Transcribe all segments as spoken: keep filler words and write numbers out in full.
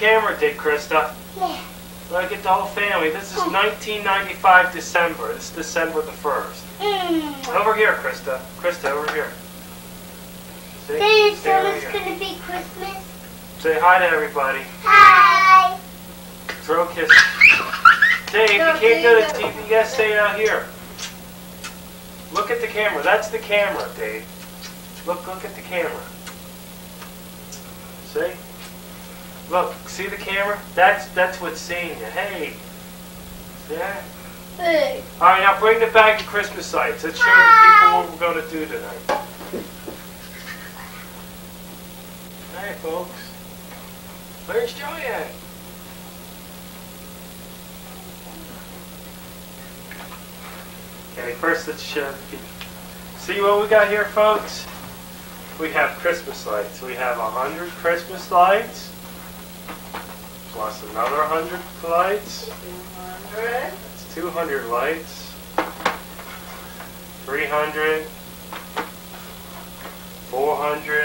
camera did, Krista. Yeah. Let get the whole family. This is nineteen ninety-five December. This is December the first. Mm. Over here, Krista. Krista, over here. See? Dave, Stay so over it's here. going to be Christmas. Say hi to everybody. Hi. Throw a kiss. Dave, you can't go to T V. You gotta stay out here. Look at the camera. That's the camera, Dave. Look, look at the camera. See? Look, see the camera? That's that's what's seeing you. Hey. See that? Hey. All right, now bring the bag of Christmas lights. Let's show the people what we're going to do tonight. Hey, folks. Where's Joey at? Okay, first let's show the people. See what we got here, folks? We have Christmas lights. We have a hundred Christmas lights, plus another hundred lights. two hundred. That's two hundred lights. Three hundred. Four hundred.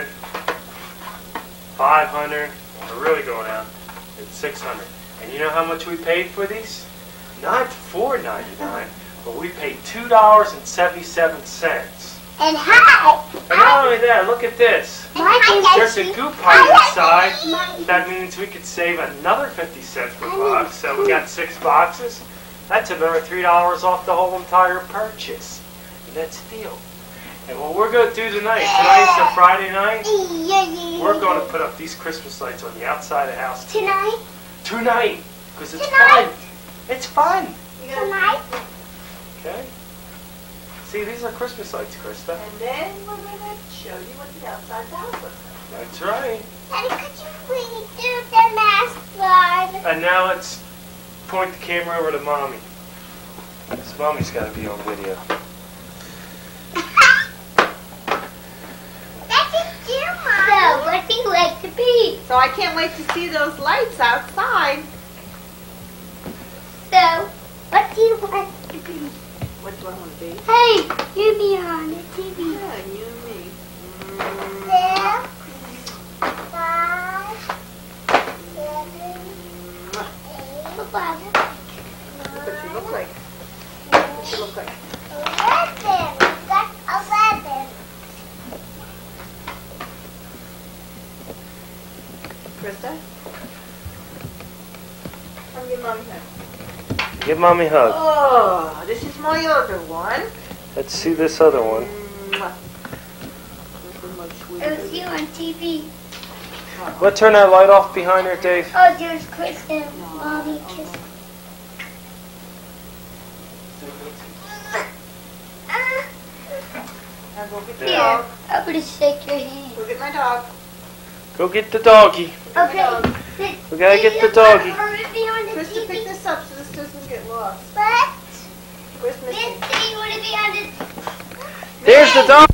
Five hundred. We're really going out. It's six hundred. And you know how much we paid for these? Not four ninety-nine, but we paid two dollars and seventy-seven cents. And hi. And not only that, look at this. There's a goop pipe inside. That means we could save another fifty cents per box. So we got six boxes. That's another three dollars off the whole entire purchase. And that's a deal. And what we're going to do tonight, tonight's a Friday night, we're going to put up these Christmas lights on the outside of the house. Tonight? Tonight. Because it's Tonight. fun. It's fun. Tonight? Okay? See, these are Christmas lights, Krista. And then we're going to show you what the outside of the house looks like. That's right. Daddy, could you please do the mask slide? And now let's point the camera over to Mommy. Because Mommy's got to be on video. That's a dear Mom. So, what do you like to be? So I can't wait to see those lights outside. So, what do you like to be? What do I want to be? Hey, you be on the T V. Yeah, you and me. Six, five, seven, eight, What you look like? What you look like? eleven. That's eleven. Krista? Come give Mommy a hug. Give Mommy a hug. Oh, this is my other one. Let's see this other one. Mwah. This is my sweet It was baby. you on T V. Let's turn that light off behind her, Dave. Oh, there's Chris and Mommy kissing. Now go get the Here, dog. I'm gonna shake your hand. Go get my dog. Go get the doggy. Okay. We gotta get the doggy. Krista, pick this up so this doesn't get lost. What? Where's Missy? Missy, you want to be on the... There's the dog.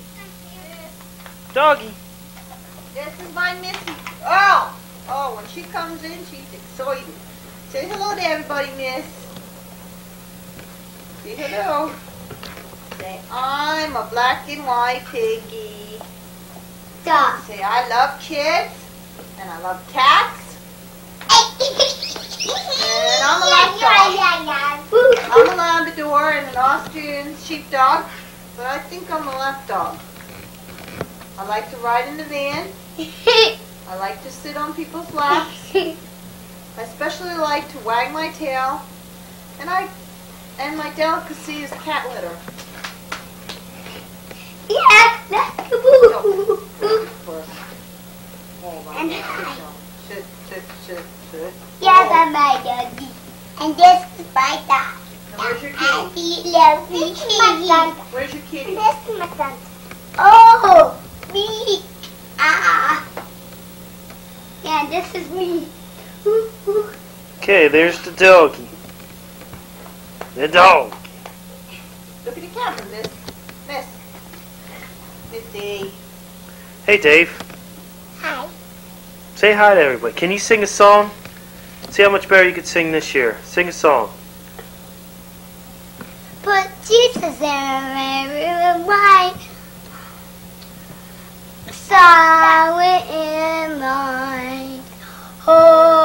Doggy. This is my Missy. Oh! Oh, when she comes in, she's excited. Say hello to everybody, Miss. Say hello. Say, I'm a black and white piggy. Dog. Say, I love kids, and I love cats, and I'm a lapdog. I'm a Labrador and an Austrian sheepdog, but I think I'm a lapdog. I like to ride in the van. I like to sit on people's laps. I especially like to wag my tail, and I and my delicacy is cat litter. Yeah, that's the boo. Hold on. And Sit, sit, sit, sit. yeah, that's my doggy. And this is my dog. Now where's your kitty? I love me. Kitty. Where's your kitty? This is my son. Oh, me. Ah. Yeah, this is me. Okay, there's the doggy. The dog. Look at the camera, Miss. Miss. Missy. Hey, Dave. Hi. Say hi to everybody. Can you sing a song? See how much better you could sing this year. Sing a song. Put Jesus in a red wine. Saw it in mine. Oh.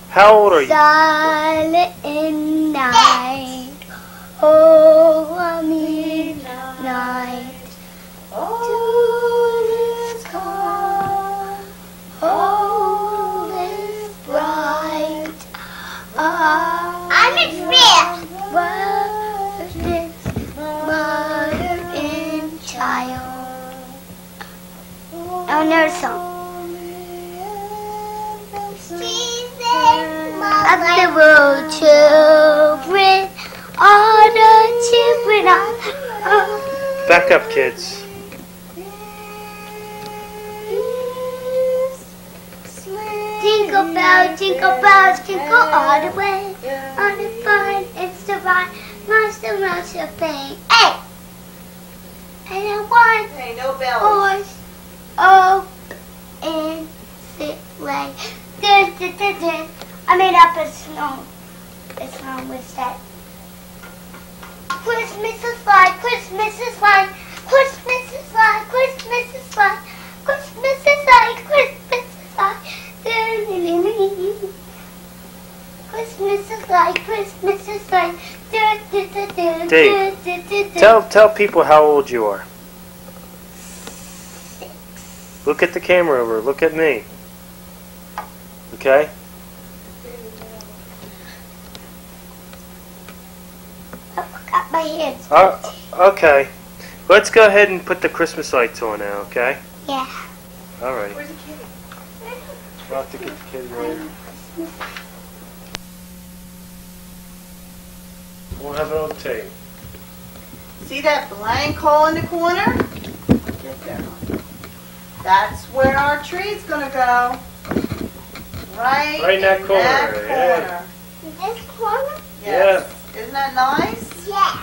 How old are you? Silent night. Oh, a midnight. All is calm. All is bright. I'm in fear. Mother and child. Oh, another song. Of the world, children, all the children are. Back up, kids. Jingle bells, jingle bells, jingle all the way. On the fun, it's the ride, monster, monster thing. Hey! And I want Hey, no bells. horse, oh, and sit like. Dun, dun, dun, dun. I made up a song. The song was that. Christmas is like, Christmas is like, Christmas is like, Christmas is like, Christmas is like, Christmas is like. Dun, dun, dun, dun. Christmas is like, Christmas is like. Dun, dun, dun, dun, Dave, dun, dun, dun, dun. Tell tell people how old you are. Look at the camera over. Look at me. Okay? I forgot my hands. Uh, okay. Let's go ahead and put the Christmas lights on now, okay? Yeah. Alright. Where's the kitty? We'll have to get the kitty later. We'll have it on tape. See that blank hole in the corner? Get there. That's where our tree's gonna go. Right, Right in that corner, That yeah. corner. This corner? Yes. Isn't that nice? Yeah.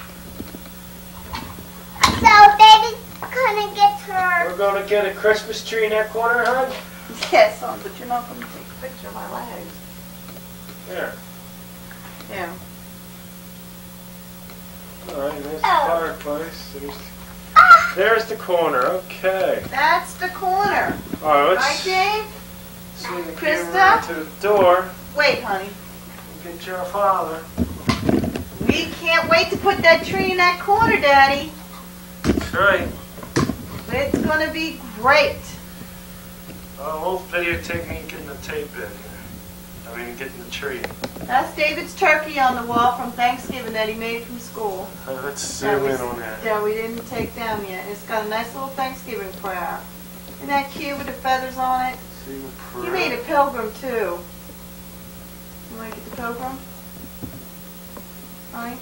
So baby's gonna get her. We're going to get a Christmas tree in that corner, hon? Yes, son, but you're not gonna take a picture of my legs. There. Yeah. Alright, there's the Oh. fireplace. There's, Ah! there's the corner, okay. That's the corner. Alright, Right, let's Dave? swing the Krista? camera to the door Wait, honey. and get your father. We can't wait to put that tree in that corner, Daddy. That's right. It's gonna be great. Uh, we'll videotape me getting the tape in. I mean, getting the tree. That's David's turkey on the wall from Thanksgiving that he made from school. Uh, let's That zoom we- in on that. That we didn't take down yet. It's got a nice little Thanksgiving prayer. Isn't that cute with the feathers on it? See the You prayer. made a pilgrim too. You want to get the pilgrim? Honey?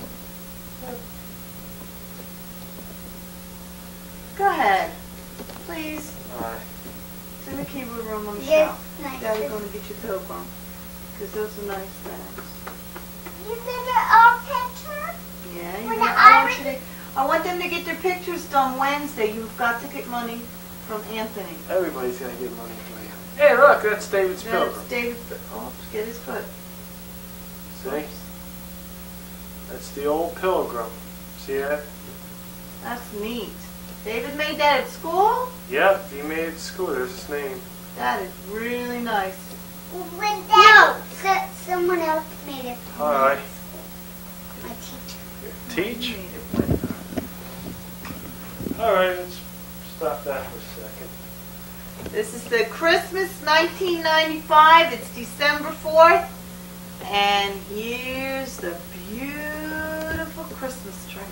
Go ahead. Please. Alright. It's in the keyboard room on the Yes, shelf. nice. Daddy's going to get you pilgrim. Because those are nice things. You did an old picture? Yeah, you When know, the I, want Irish- you to, I want them to get their pictures done Wednesday. You've got to get money from Anthony. Everybody's gonna get money for you. Hey, look, that's David's That's pilgrim. David. Oh, get his foot. See? That's the old pilgrim. See that? That's neat. David made that at school? Yep, he made it at school. There's his name. That is really nice. When no, so, someone else made it. for me. Alright. My teacher. Teach? He made it with her. Alright, let's stop that for a second. This is the Christmas nineteen ninety-five. It's December fourth. And here's the beautiful Christmas tree.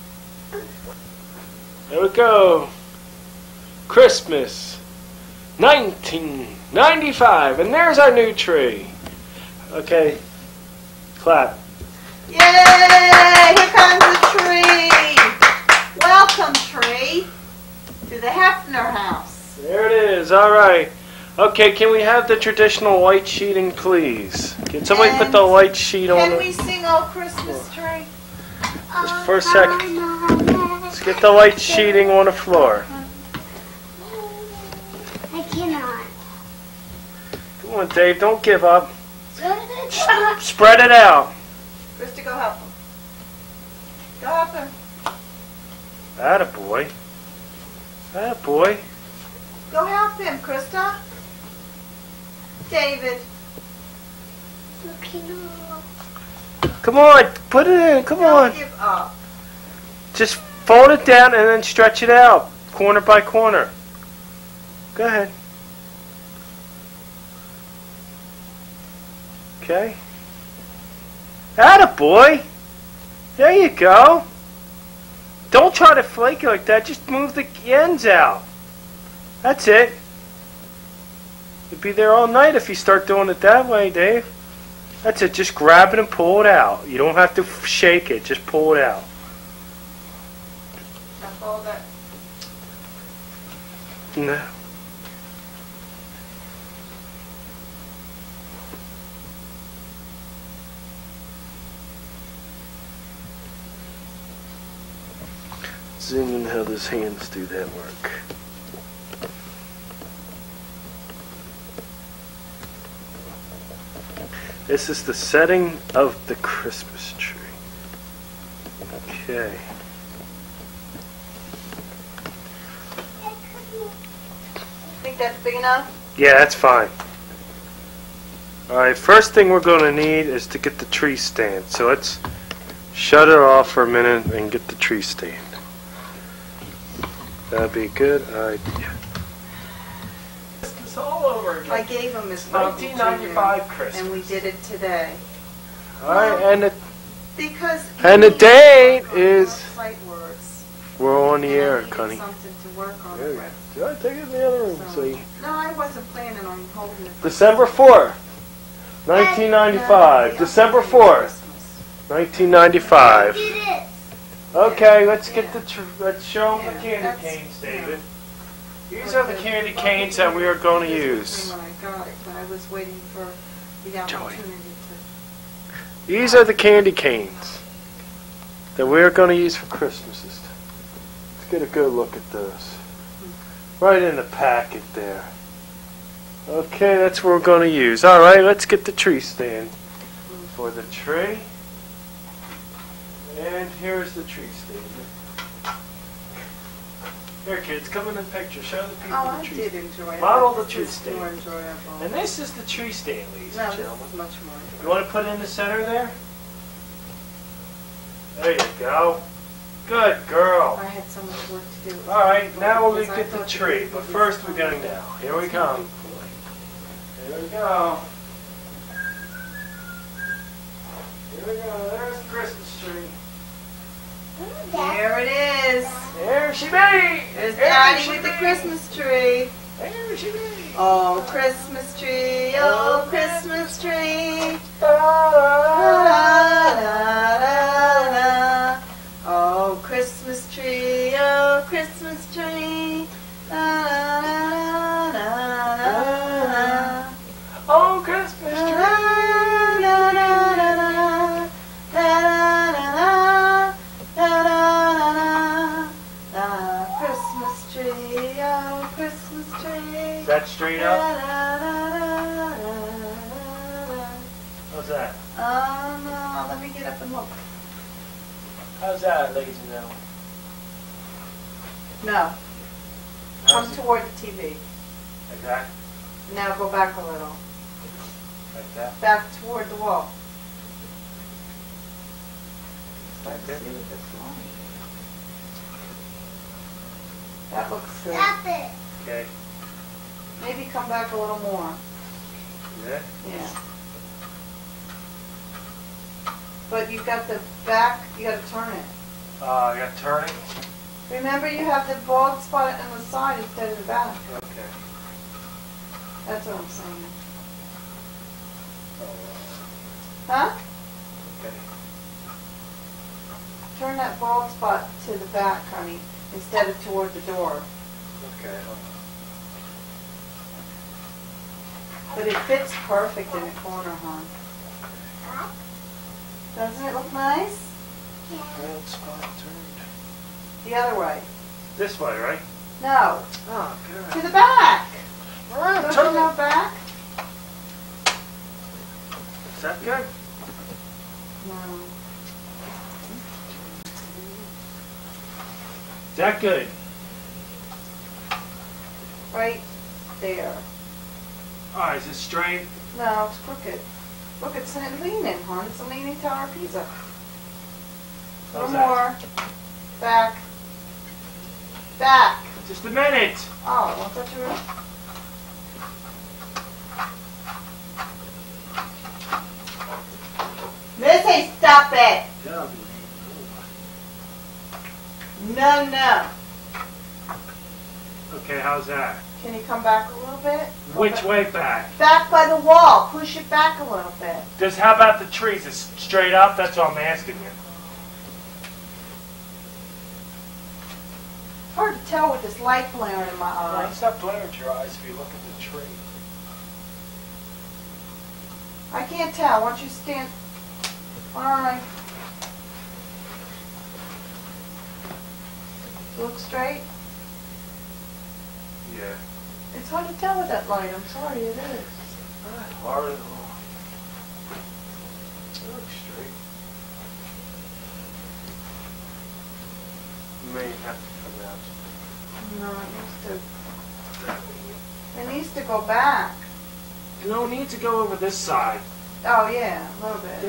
There we go. Christmas nineteen ninety-five. And there's our new tree. Okay. Clap. Yay! Here comes the tree. Welcome, tree, to the Hefner house. There it is. Alright. Okay, can we have the traditional white sheeting, please? Can somebody put the white sheet on Can the... we sing "Oh Christmas Tree"? Just for a second. Let's get the white sheeting on the floor. I cannot. Come on, Dave. Don't give up. Stop. Spread it out. Krista, go help him. Go help him. Attaboy. Attaboy. Go help him, Krista. David. looking up. Come on, put it in. Come Don't on. give up. Just fold it down and then stretch it out, corner by corner. Go ahead. Okay. Attaboy. There you go. Don't try to flake it like that. Just move the ends out. That's it. You'll be there all night if you start doing it that way, Dave. That's it. Just grab it and pull it out. You don't have to f- shake it. Just pull it out. Now fold it. No. Zoom in how those hands do that work. This is the setting of the Christmas tree. Okay. Think that's big enough? Yeah, that's fine. Alright, first thing we're going to need is to get the tree stand. So let's shut it off for a minute and get the tree stand. That'd be a good idea. It's all over I gave him his nineteen ninety-five and Christmas. we did it today. Alright, and the, Because and the date is... sight words. We're on the And I air, needed Connie. something to work on There you with. go. Take it in the other room. So- See. No, I wasn't planning on holding it. December fourth, nineteen ninety-five. December fourth, nineteen ninety-five. Do this. Okay, let's get the tr- let's show them Yeah, the candy that's- canes, David. These But are the candy canes that we are going to use. When I got it, but I was waiting for the opportunity to. These are the candy canes that we are going to use for Christmas this time. Let's get a good look at those. Right in the packet there. Okay, that's what we're going to use. All right, let's get the tree stand for the tree. And here's the tree stand. Here, kids, come in the picture. Show the people Oh, the I tree did stand. enjoy it. Model but the tree this is stand. more enjoyable. And this is the tree stand, ladies No, and this gentlemen. is much more You enjoyable. want to put it in the center there? There you go. Good girl. I had so much work to do. All right, now we'll Because I get the thought tree, you but would first be we're going fun. now. Here we come. Here we go. Here we go. There's the Christmas tree. There it is. There she be. There's There Daddy she with the be. Christmas tree. There she be. Oh, Christmas tree, oh, Christmas tree. Da, La, da, la, la, la. Oh, Christmas tree, oh, Christmas tree. La, la, la, la, la. Oh, Christmas La, tree. la, la, la, la. La, la, la, la, la, la. La, Christmas tree, oh, Christmas tree. Is that straight La, up? la, la, la, la, la. How's that? Oh no, let me get up and look. How's that, ladies and gentlemen? No, come How's it? toward the T V. Like that? Now go back a little. Like that? Back toward the wall. Start to Okay. see what this line. That looks good. Stop it. Okay. Maybe come back a little more. Yeah. Yeah. But you got the back, you got to turn it. Uh, I got turning. Remember you have the bald spot on the side instead of the back. Okay. That's what I'm saying. Oh, Huh? okay. Turn that bald spot to the back, honey, instead of toward the door. Okay. hold on. But it fits perfect in the corner, hon. Doesn't it look nice? Bald spot turned. The other way. This way, right? No, Oh, to good. the back. Alright, Don't turn you know it. back? Is that good? No. Is that good? Right there. Alright, is it straight? No, it's crooked. Look, it's leaning, hon. It's a leaning tower pizza. A little How's that? more. Back. Back. Just a minute. Oh, I thought you were... Missy, stop it! No, no. Okay, how's that? Can you come back a little bit? Which way back? Back by the wall. Push it back a little bit. Just how about the trees? It's straight up? That's what I'm asking you. Hard to tell with this light glaring in my Well, eyes. it's not glaring at your eyes if you look at the tree. I can't tell. Why don't you stand... Alright. Look straight. Yeah. It's hard to tell with that light. I'm sorry, it is. Hard at all. It looks straight. You may have to come out. No, it needs to... It needs to go back. No, it needs to go over this side. Oh, yeah, a little bit. Good.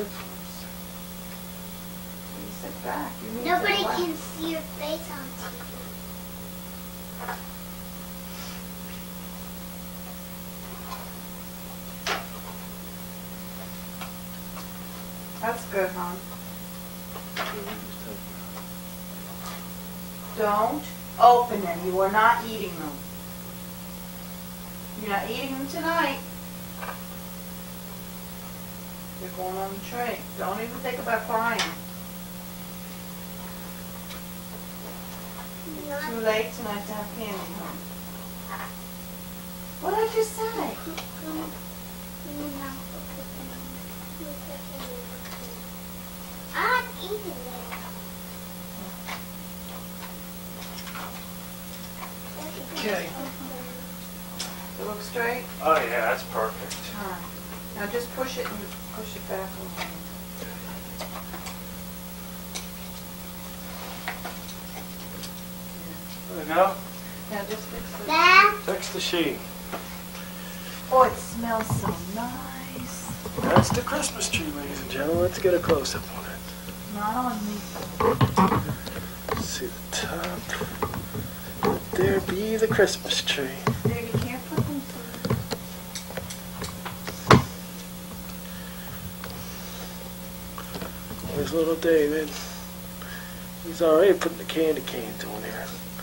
You sit back. You need Nobody to can see your face on T V. That's good, hon. Don't open them. You are not eating them. You're not eating them tonight. They're going on the tray. Don't even think about frying them. It's too late tonight to have candy, hon. What did I just say? I'm eating it. Okay. It looks straight? Oh yeah, that's perfect. All right. Now just push it and push it back a little. There we go. Now just fix it. Dad, Fix the sheet. Oh, it smells so nice. That's the Christmas tree, ladies and gentlemen. Let's get a close-up on it. Not on me. Let's see the top. Let there be the Christmas tree. Baby, you can't put them through. There's little David. He's already putting the candy canes on here.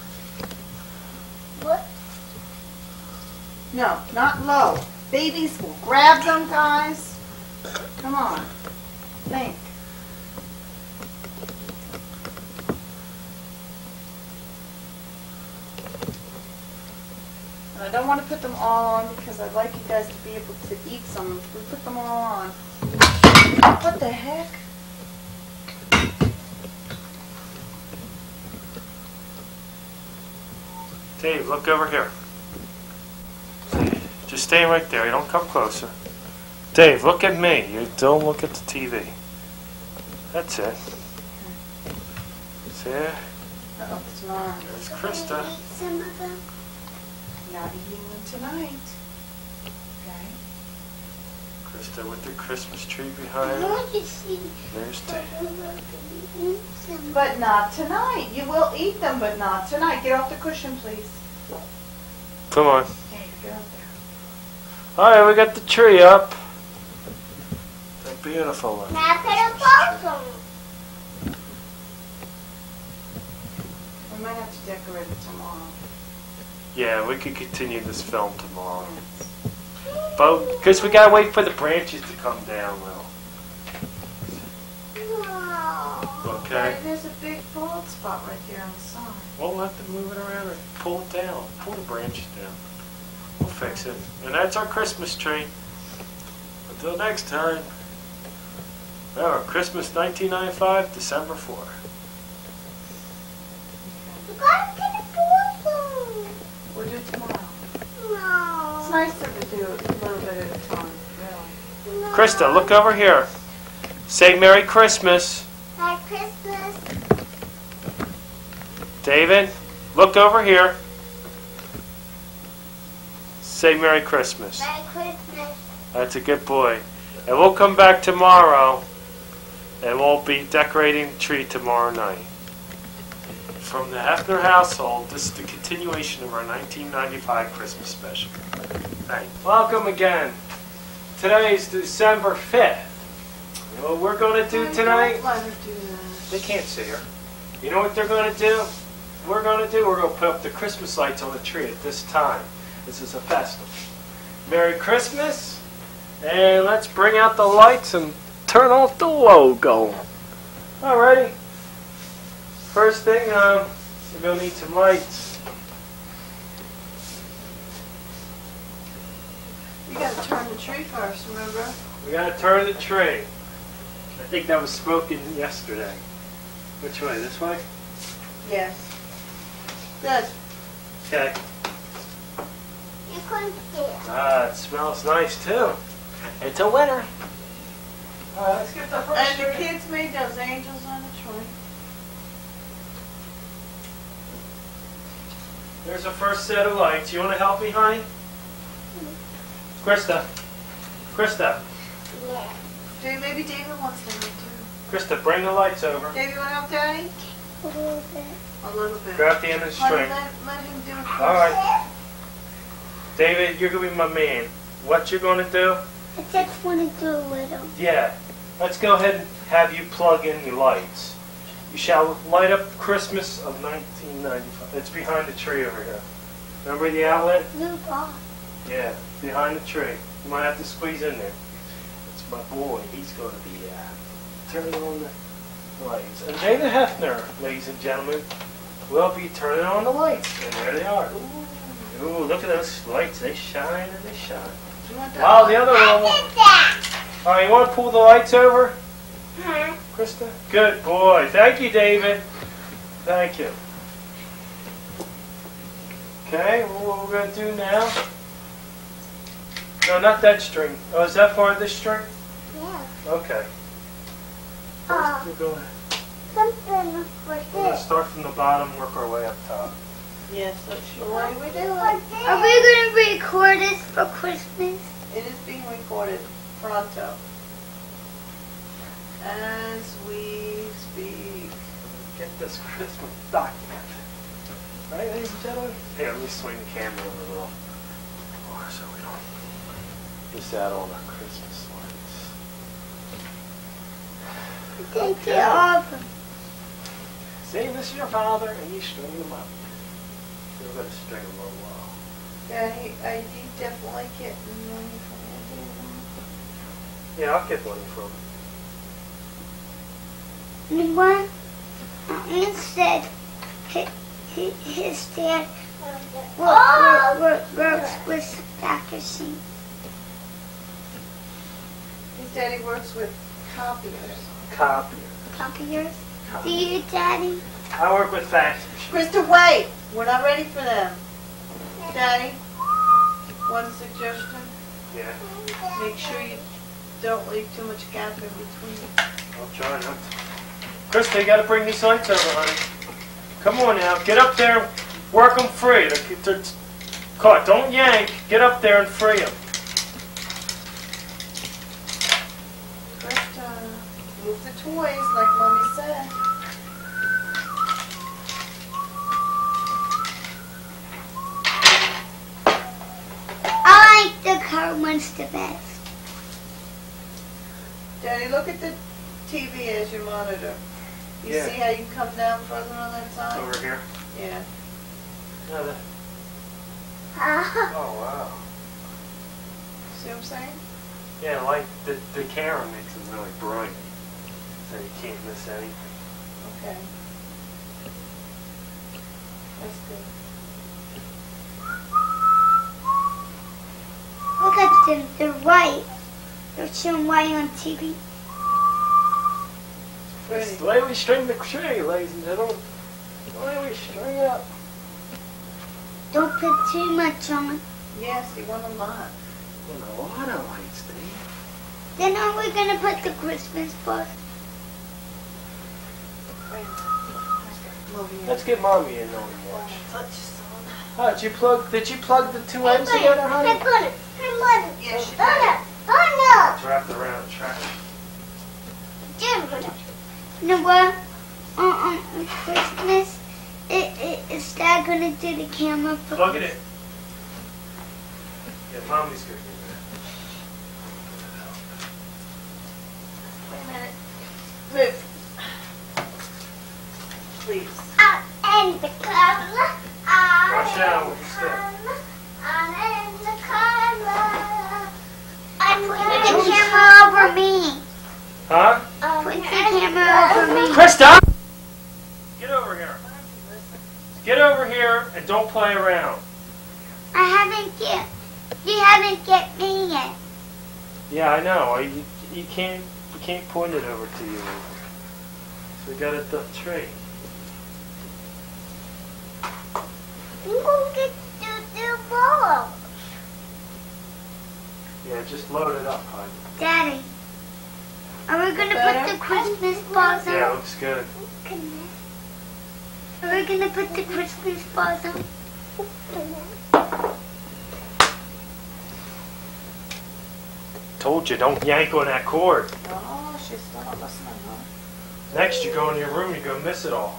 what? No, not low. Babies will grab them, guys. Come on. Think. And I don't want to put them all on because I'd like you guys to be able to eat some. If we put them all on. What the heck? Dave, look over here. Just stay right there. You don't come closer. Dave, look at me. You don't look at the T V. That's it. See it? Uh-oh, it's not. There's Can Krista. I eat some of them? Not eating them tonight. Okay. Krista with the Christmas tree I behind her. want to see. There's Dave. Some. But not tonight. You will eat them, but not tonight. Get off the cushion, please. Come on. Dave, get up there. All right, we got the tree up. The beautiful one. Now put a box on. We might have to decorate it tomorrow. Yeah, we could continue this film tomorrow. But, because we gotta wait for the branches to come down, Will. No. Okay? There's a big bald spot right there on the side. We'll have to move it around or pull it down. Pull the branches down. We'll fix it. And that's our Christmas tree. Until next time. Remember, Christmas nineteen ninety-five, December fourth. You gotta put a box on. We'll do it tomorrow. No. It's nicer to do it a little bit at a time, really. No. Krista, look over here. Say Merry Christmas. Merry Christmas. David, look over here. Say Merry Christmas. Merry Christmas. That's a good boy. And we'll come back tomorrow, and we'll be decorating the tree tomorrow night. From the Hefner household, this is the continuation of our nineteen ninety-five Christmas special. Thanks. Welcome again. Today is December fifth. You know what we're going to do tonight? Let her do that. They can't see her. You know what they're going to do? We're going to do, we're going to put up the Christmas lights on the tree at this time. This is a festival. Merry Christmas, and let's bring out the lights and turn off the logo. Alrighty. First thing, um, we're going to need some lights. You got to turn the tree first, remember? We got to turn the tree. I think that was spoken yesterday. Which way? This way? Yes. Good. Okay. You couldn't see it. Ah, it smells nice too. It's a winner. Alright, let's get the first And the tree. kids made those angels on the tree. There's the first set of lights. You want to help me, honey? Krista. Krista. Yeah. Dave, maybe David wants to help too. Krista, bring the lights over. Dave, you want to help Daddy? A little bit. A little bit. Grab the end of the Honey, string. let, let him do it first. Alright. David, you're going to be my man. What you going to do? I just want to do a little. Yeah. Let's go ahead and have you plug in your lights. You shall light up Christmas of nineteen ninety-five. It's behind the tree over here. Remember the outlet? Blue ball. Yeah, behind the tree. You might have to squeeze in there. It's my boy. He's going to be uh, turning on the lights. And David Hefner, ladies and gentlemen, will be turning on the lights. And there they are. Ooh, Ooh look at those lights. They shine and they shine. You want that Wow, one? the other I one. did that. All right, you want to pull the lights over, Huh? Krista? Good boy. Thank you, David. Thank you. Okay, what we're going to do now? No, not that string. Oh, is that part of this string? Yeah. Okay. Uh, We're going something for we're going to this. start from the bottom, work our way up top. Yes, that's the way we do it. Are we going to record this for Christmas? It is being recorded pronto. As we speak. Get this Christmas document. Right, ladies and gentlemen? Here, let me swing the camera a little more so we don't miss out on our Christmas lights. Take Okay. it off. See, this is your father, and you string them up. You're going to string them a little while. Daddy, I need definitely get money from Yeah, I'll get one from You want? Instead, his, his dad works, works, works with Packaging. His daddy works with copiers. copier. Copiers. Do you, Daddy? I work with fax machines. Krista, wait! We're not ready for them. Daddy, one suggestion. Yeah, Make sure you don't leave too much gap in between. I'll try not to. Krista, you got to bring these lights over, honey. Come on now, get up there, work them free. They're, they're caught. Don't yank. Get up there and free them. Krista, move the toys like Mommy said. I like the car ones the best. Daddy, look at the T V as your monitor. You Yeah. see how you come down further on that side? Over here. Yeah. No, the, Ah, oh, wow. See what I'm saying? Yeah, like the, the camera makes them really bright. So you can't miss anything. Okay. That's good. look at them. They're white. They're showing white on T V. That's the way we string the tree, ladies and gentlemen. The way we string it up. Don't put too much on. Yes, you want a lot. And a lot of lights, Dave. Then are we going to put the Christmas bus? Let's get Mommy in on the watch. Touch some. Oh, did you plug? Did you plug the two ends together, honey? I put it. I put it. Yes, you Hold did. up. Oh It's wrapped around the trash. no! You know what? On, on, on Christmas, it, it, is Dad gonna do the camera for Plug it in. Yeah, Mommy's gonna do Wait a minute. Move. Please. Uh, and the camera. Uh, Watch out with the stick. I'm in the camera. I'm putting the camera over me. Huh? Put the camera over me. Krista! Get over here. Get over here and don't play around. I haven't get. You haven't get me yet. Yeah, I know. I, you, you can't you can't point it over to you. So we got it the tree. You gonna get the the ball. Yeah, just load it up, hon. Daddy, are we gonna Better? put the Christmas balls on? Yeah, it looks good. Are we gonna put the Christmas balls on? Told you, don't yank on that cord. Oh, she's still not listening, huh? Next, you go in your room, you go miss it all.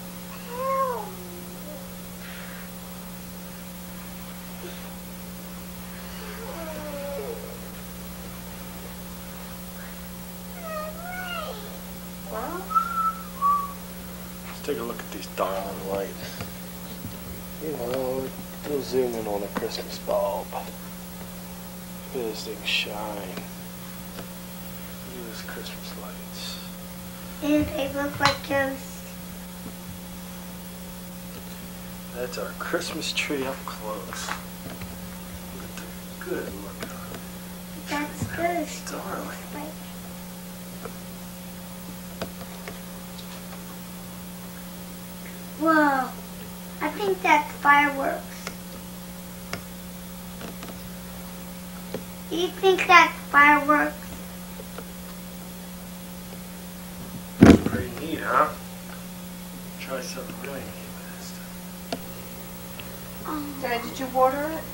Well, Let's take a look at these darling lights. You know, we'll zoom in on a Christmas bulb. Look at this thing shine. Look at these Christmas lights. And they look like ghosts. That's our Christmas tree up close. Look at the good look on it. That's ghosts. Darling. Whoa, I think that's fireworks. Do you think that's fireworks? Pretty neat, huh? Try something really neat with this stuff. Oh. Dad, did you water it?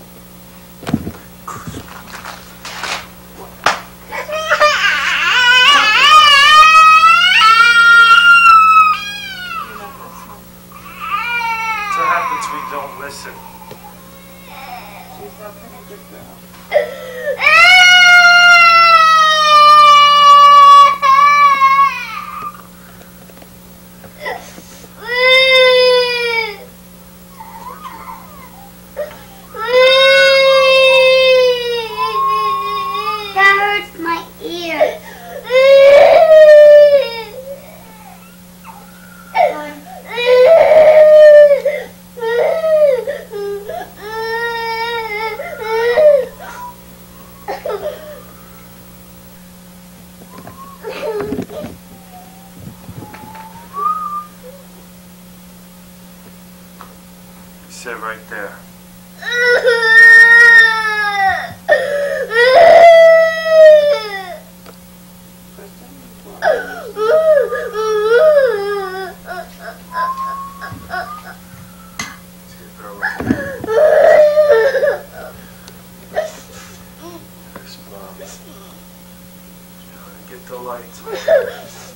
That's what happens when you don't listen. She's not a good girl. That hurts my ear. Sit right there. Let's get her over here. There's Mom. Trying to get the lights on.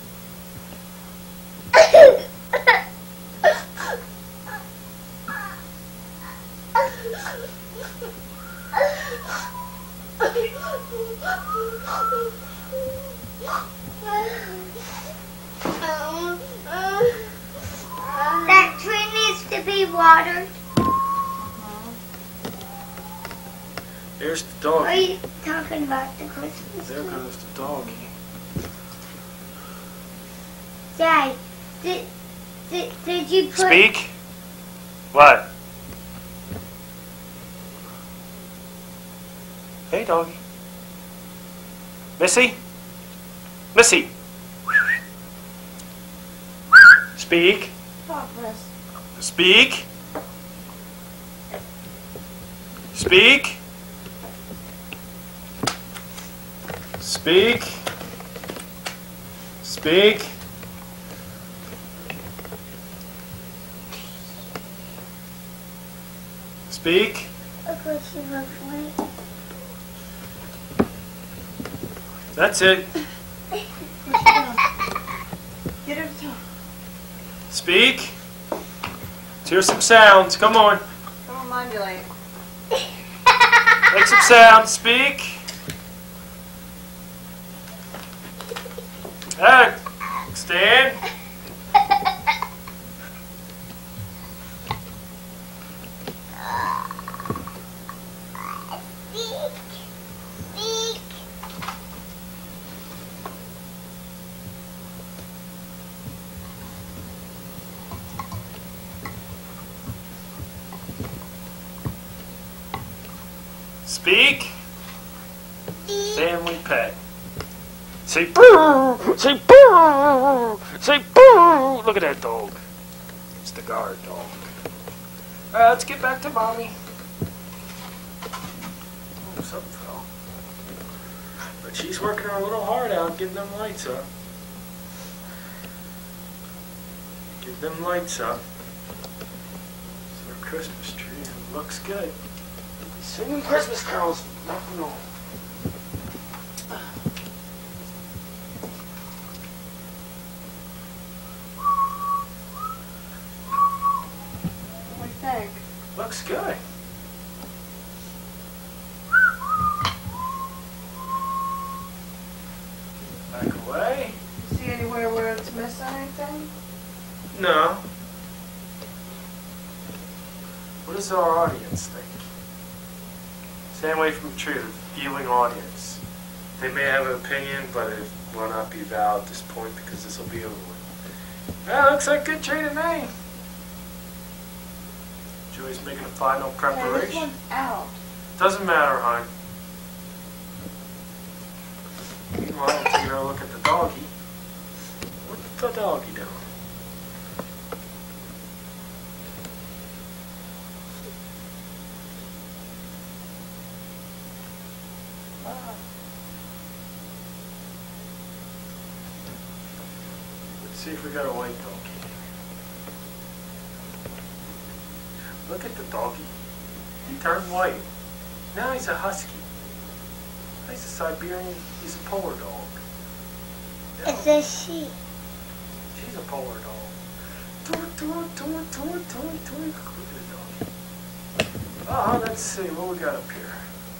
That tree needs to be watered. There's the What are doggy. you talking about? The Christmas There tree? goes the doggy. Dad, did, did, did you put... Speak? What? Hey, doggy. Missy? Missy? Speak? Progress. Speak? Speak? Speak? Speak? Speak? Look what she looks like. That's it. Get her to Speak. Let's hear some sounds. Come on. Come on, modulate. Make some sounds. Speak. Hey, stand. Speak. Family pet. Say boo! Say boo! Say boo! Look at that dog. It's the guard dog. Alright, let's get back to mommy. Oh, something fell. But she's working her little heart out getting them lights up. Get them lights up. It's our Christmas tree and it looks good. Singing Christmas carols, nothing wrong. What do you think? Looks good. Back away. See anywhere where it's missing anything? No. What does our audience think? Stay away from the tree, the viewing audience. They may have an opinion, but it will not be valid at this point because this will be over with. That looks like a good tree to me. Joey's making a final Okay, this preparation. one's out. Doesn't matter, hon. Meanwhile, I'll take a look at the doggy. What's the doggy doing? Let's see if we got a white doggy. Look at the doggy. He turned white. Now he's a husky. He's a Siberian. He's a polar dog. Yeah, It's a sheep. she's a polar dog. Toot, toot, toot, toot, toot, toot. Look at the doggy. Oh, let's see what we got up here.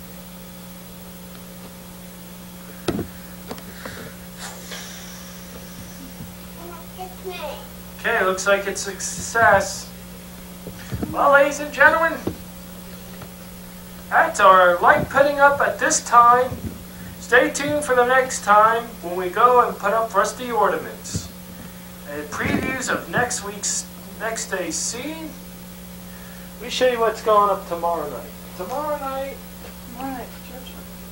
It's me. Okay, looks like it's a success. Well, ladies and gentlemen, that's our light putting up at this time. Stay tuned for the next time when we go and put up rusty ornaments. And previews of next week's, next day's scene. Let me show you what's going up tomorrow night. Tomorrow night, Right, church.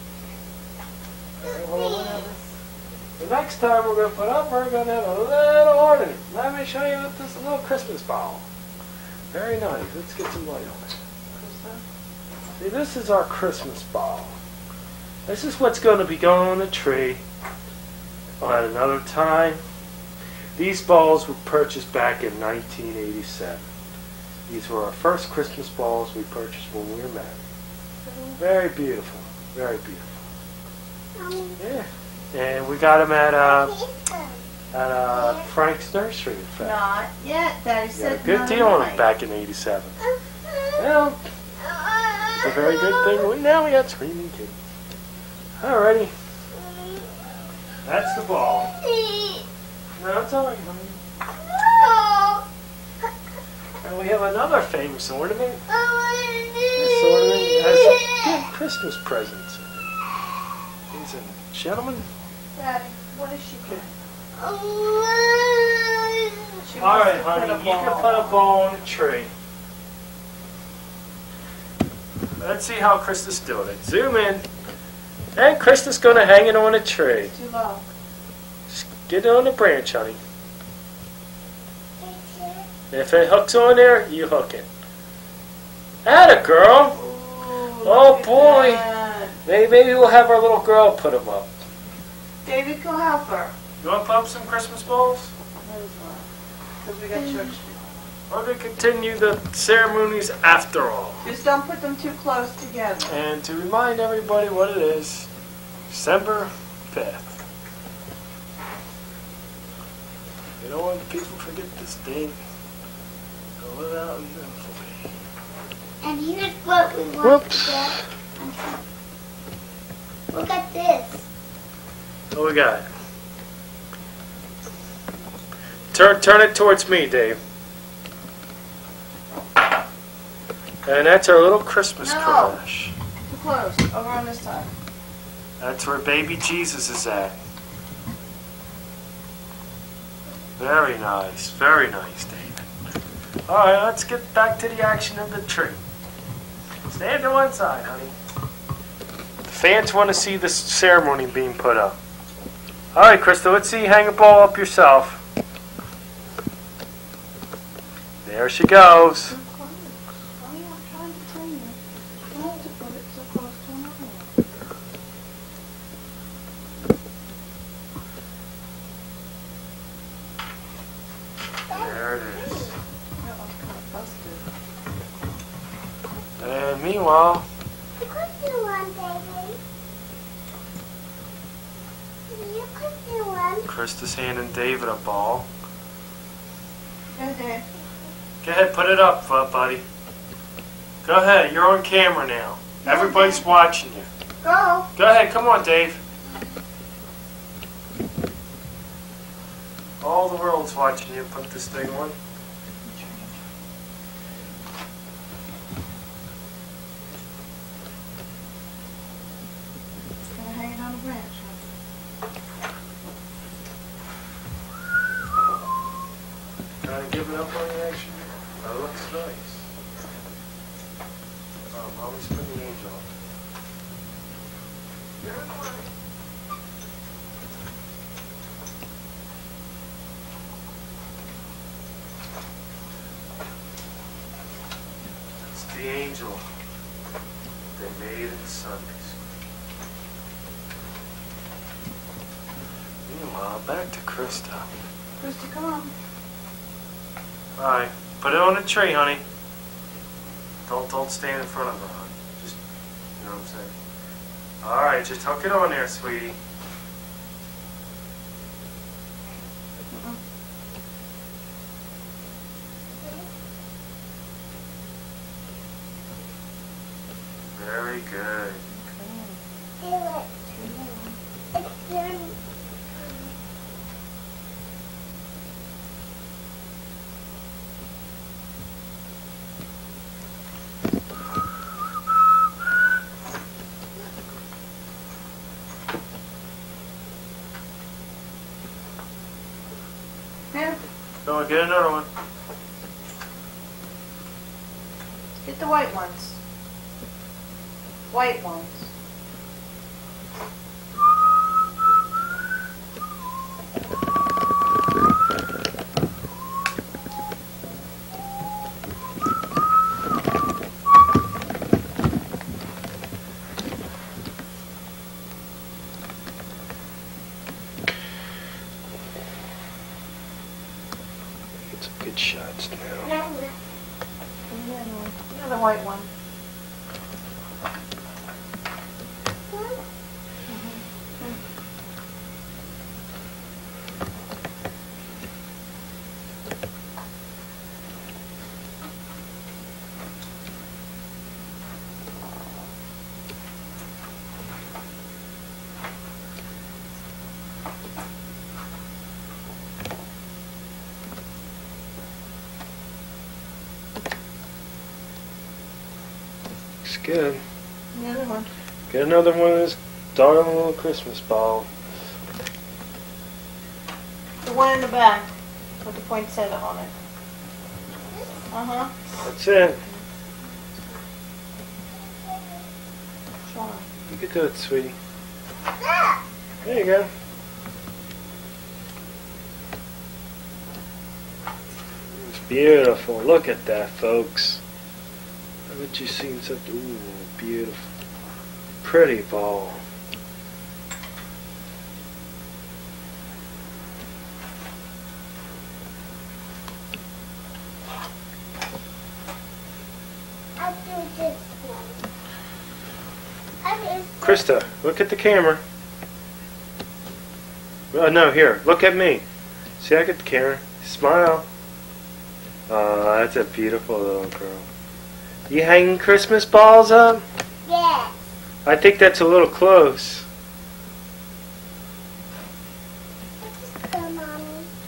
uh, well, whatever. The next time we're going to put up, we're going to have a little ornament. Let me show you what this little Christmas ball. Very nice. Let's get some light on it. See, this is our Christmas ball. This is what's going to be going on the tree at another time. These balls were purchased back in nineteen eighty-seven. These were our first Christmas balls we purchased when we were married. Very beautiful. Very beautiful. Yeah. And we got them at uh, at uh, Frank's Nursery, in fact. Not yet. Daddy We got said a good not deal on tonight. them back in eighty-seven. Well, it's a very good thing. We, now we got screaming kids. Alrighty. That's the ball. No, it's alright, honey. And we have another famous ornament. This ornament has good Christmas presents in it. Ladies and gentlemen. Daddy, what is she doing? She Alright, wants to honey, put a you can ball. put a ball on the tree. Let's see how Krista's doing it. Zoom in. And Krista's going to hang it on a tree. Too low. Just get it on the branch, honey. If it hooks on there, you hook it. Atta girl. Ooh, Oh, look at boy. that. Maybe, maybe we'll have our little girl put them up. David, go help her. You want to put up some Christmas balls? Because we got church. We're going to continue the ceremonies after all. Just don't put them too close together. And to remind everybody what it is, December fifth. You don't want people to forget this date. Go without infamy. And here's what we want Whoops. to get. Look at this. What we got? Turn, turn it towards me, Dave. And that's our little Christmas No. crash. Too close. Over on this side. That's where baby Jesus is at. Very nice, very nice, David. All right, let's get back to the action of the tree. Stand to one side, honey. The fans want to see this ceremony being put up. All right, Krista, let's see you hang a ball up yourself. There she goes. There it is. And meanwhile, Look what you want, baby. Look what you want. Krista's handing David a ball. Go there. Go ahead, put it up, uh, buddy. Go ahead, you're on camera now. Everybody's watching you. Go. Go ahead, come on, Dave. All the world's watching you put this thing on. It's gonna hang on a branch. Trying to give it up on the action. That looks nice. Oh, Mommy's putting the angel on. It's the angel they made in Sunday school. Meanwhile, back to Krista. Krista, come on. Alright, put it on the tree, honey. Don't don't stand in front of her, honey. Just, you know what I'm saying? Alright, just hook it on there, sweetie. Very good. Do it. It's done. Here. Go on, get another one. Get the white ones. White ones. Get some good shots now. Another white one. Looks good. Another one. Get another one of this darling little Christmas ball. The one in the back with the poinsettia on it. Uh-huh. That's it. Sean. You can do it, sweetie. There you go. It's beautiful. Look at that, folks. Haven't you seen such ooh, beautiful, pretty ball? I'll do this one. I'll do Krista, look at the camera. Oh, no, here. Look at me. See, I got the camera. Smile. Oh, that's a beautiful little girl. You hanging Christmas balls up? Yes. I think that's a little close. Come, Mommy.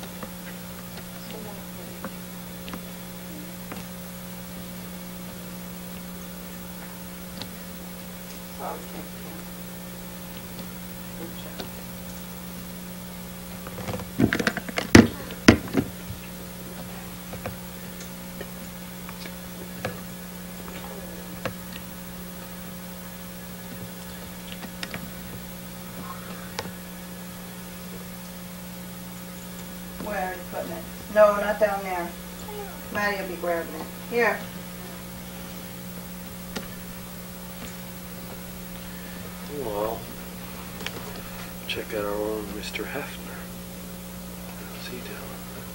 Where are you putting it? No, not down there. Maddie will be grabbing it. Here. Well, check out our own Mister Hefner. How's he doing?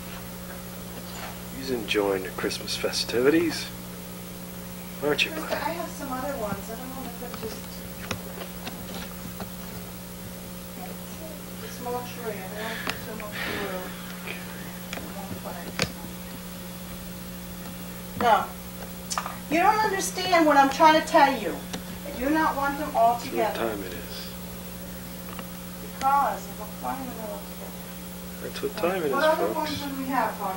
He's enjoying the Christmas festivities. Aren't you, Krista, buddy? I have some other ones. I don't want to put just a small tree. I don't want to put so much glue. I won't put it. No. You don't understand what I'm trying to tell you. I do not want them all See what together. time it is. Because if I'm finding them all together. That's what time it What is, other folks. ones do we have, hon?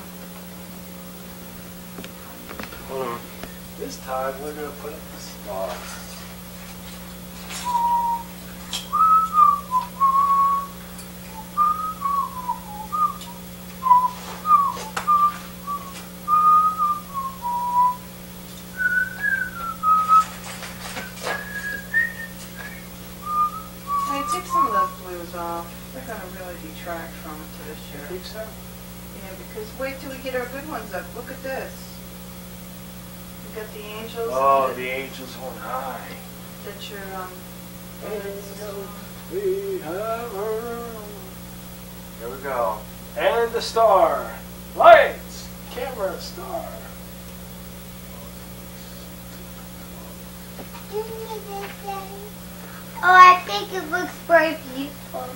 Hold on. This time we're going to put up the star. Hey, take some of those blues off. They're going to really detract from it to this year. Think so? Yeah, because wait till we get our good ones up. Look at this. We got the angels. Oh, that, the angels on high. that your um. We have her. Here we go. And the star. Lights. Camera, star. Give me this, Daddy. Oh, I think it looks very beautiful.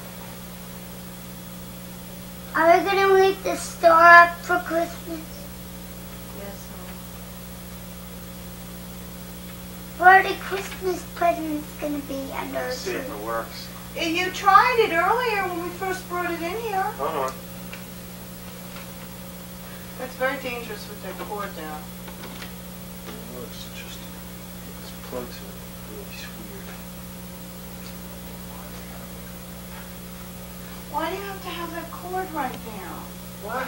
Are we gonna leave the star up for Christmas? Yes, What are the Christmas presents gonna be under a See tree? if it works. honey. You tried it earlier when we first brought it in here. Hold on. It's very dangerous with their cord down. Oh, it's just it's plugs in. It's weird. Why do you have to have that cord right now? What?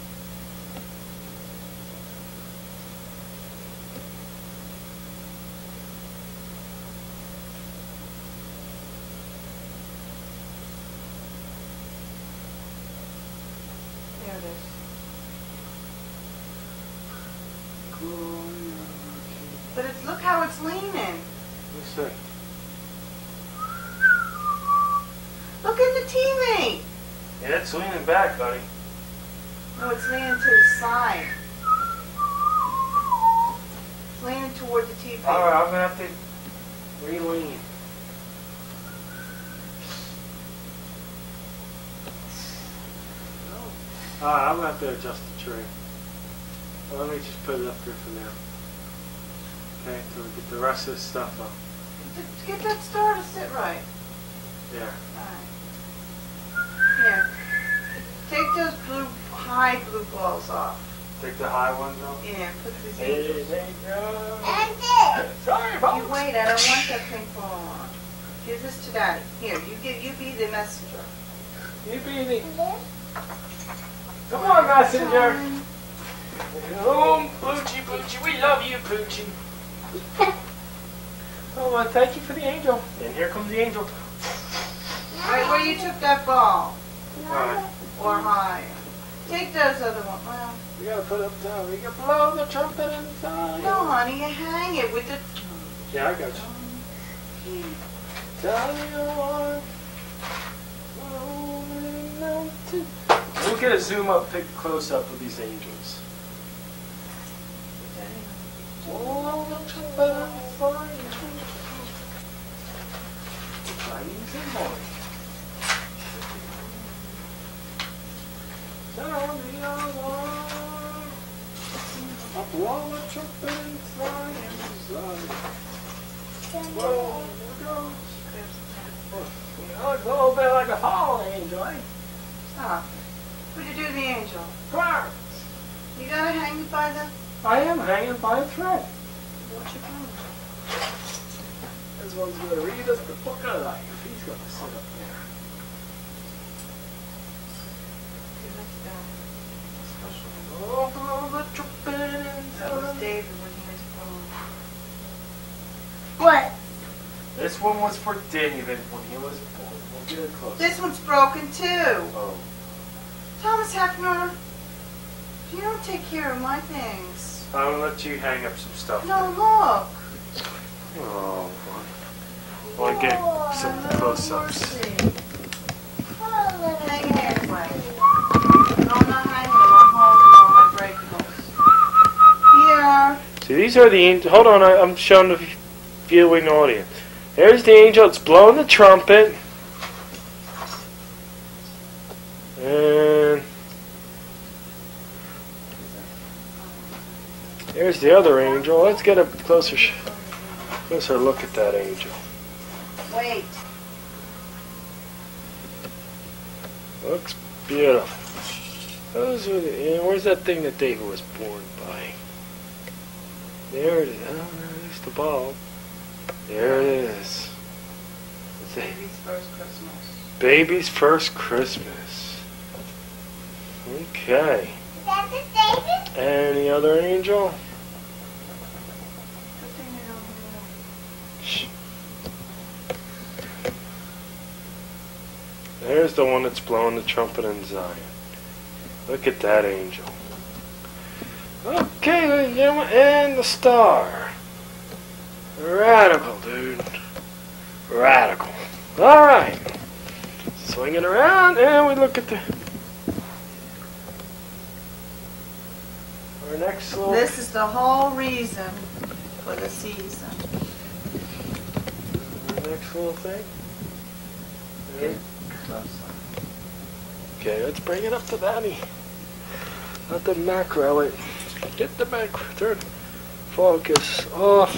There it is. But it's look how it's leaning. Let's see. Look at the T V. Yeah, it's leaning back, buddy. No, it's leaning to the side. It's leaning toward the T V. All right, I'm gonna have to re-lean. All right, I'm gonna have to adjust the tree. Well, let me just put it up here for now. Okay, so we get the rest of the stuff up. To get that star to sit right. There. Alright. Here. Take those blue, high blue balls off. Take the high ones off. Yeah, put these Hey, angels. there you go. And this. Sorry, You folks. wait, I don't want that pink ball on. Give this to Daddy. Here, you give, you be the messenger. You be the. Come on, messenger. Oh, Poochie, Poochie, we love you, Poochie. Oh, well, thank you for the angel. And here comes the angel. Alright, where you took that ball? Alright. Or high. Take those other ones. Well, We gotta put it up down. We gotta blow the trumpet inside. no, honey, you hang it with the. Yeah, I got you. Tell you what. We'll get a zoom up, pic close up of these angels. Blow the trumpet inside. Chinese and boys. While the trumpet is flying inside. Whoa, there goes. Oh, it's a little bit like a fallen angel, eh? Stop. What'd you do to the angel? Clarence. You gotta hang it by the... I am hanging by a thread. What you doing? This one's going to read us the book of life. He's going to sit up there. Oh, blow the trumpet and That was David when he was born. What? This one was for David when he was born. We'll get it close. This one's broken too. Oh. Thomas Hefner, you don't take care of my things. I'm going to let you hang up some stuff. No, look. Oh, I want to get some close-ups. Hang it anyway. No, I'm not hanging them. I'm holding all my breakables. Here. See, these are the angels. Hold on, I, I'm showing the viewing audience. There's the angel. It's blowing the trumpet. And there's the other angel. Let's get a closer, closer look at that angel. Wait. Looks beautiful. Those are the. You know, where's that thing that David was born by? There it is. Oh, no, there's the bulb. There it is. It's a Baby's first Christmas. baby's first Christmas. Okay. Is that the David? Any other angel? Good thing they don't hear Shh. There's the one that's blowing the trumpet in Zion. Look at that angel. Okay, ladies and gentlemen, and the star. Radical, dude. Radical. Alright. Swing it around, and we look at the... Our next little... This is the whole reason for the season. Our next little thing. Get it closer. Okay, let's bring it up to Daddy. Not the macro, it. Get the macro. Turn focus off.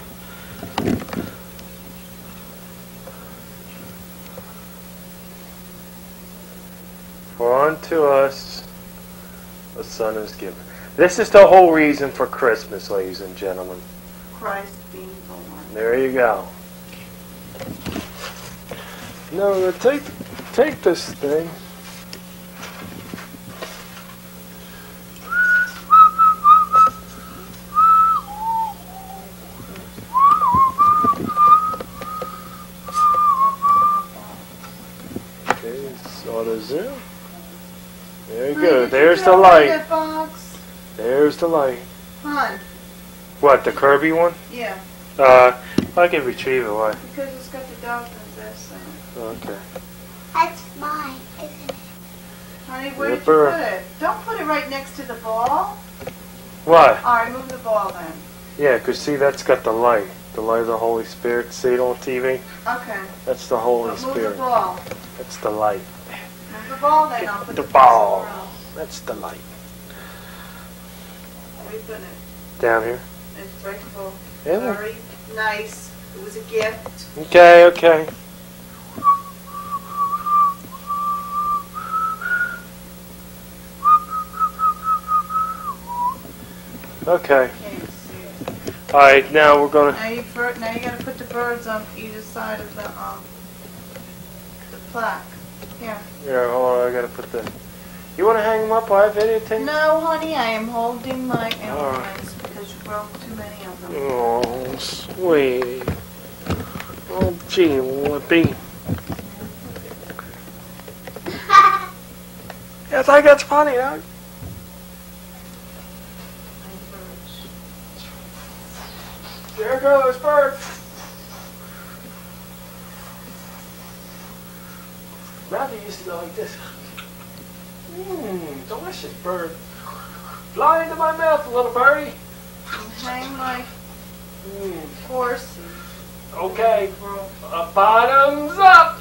For unto us a son is given. This is the whole reason for Christmas, ladies and gentlemen. Christ being born. There you go. No, no, take take this thing. Okay, it's auto zoom. There you go. There's the light. That box. There's the light. Hon. What, the Kirby one? Yeah. Uh, I can retrieve it. Why? Because it's got the dog possessed in it. Okay. That's mine, isn't it? Honey, where did you Yipper. put it? Don't put it right next to the ball. What? Alright, move the ball then. Yeah, 'cause see, that's got the light. The light of the Holy Spirit. See it on T V? Okay. That's the Holy But move the Spirit. ball. That's the light. Move the ball then. I'll put The the ball. somewhere else. That's the light. Where are you putting it? Down here. It's right full. Yeah. Very nice. It was a gift. Okay, okay. Okay. Can't see it. Alright, now we're gonna... Now you fir- now you gotta put the birds on either side of the um the plaque. Here. Yeah, hold on, I gotta put the... You wanna hang them up while I videotape? No, honey, I am holding my All right. elements because you broke too many of them. Oh, sweet. Oh, gee, Lippy. Yeah, I think that's funny, huh? There goes bird. Matthew used to go like this. Mmm, delicious bird. Fly into my mouth, little birdie. And hang my Mm. horsey. Okay, uh, bottoms up.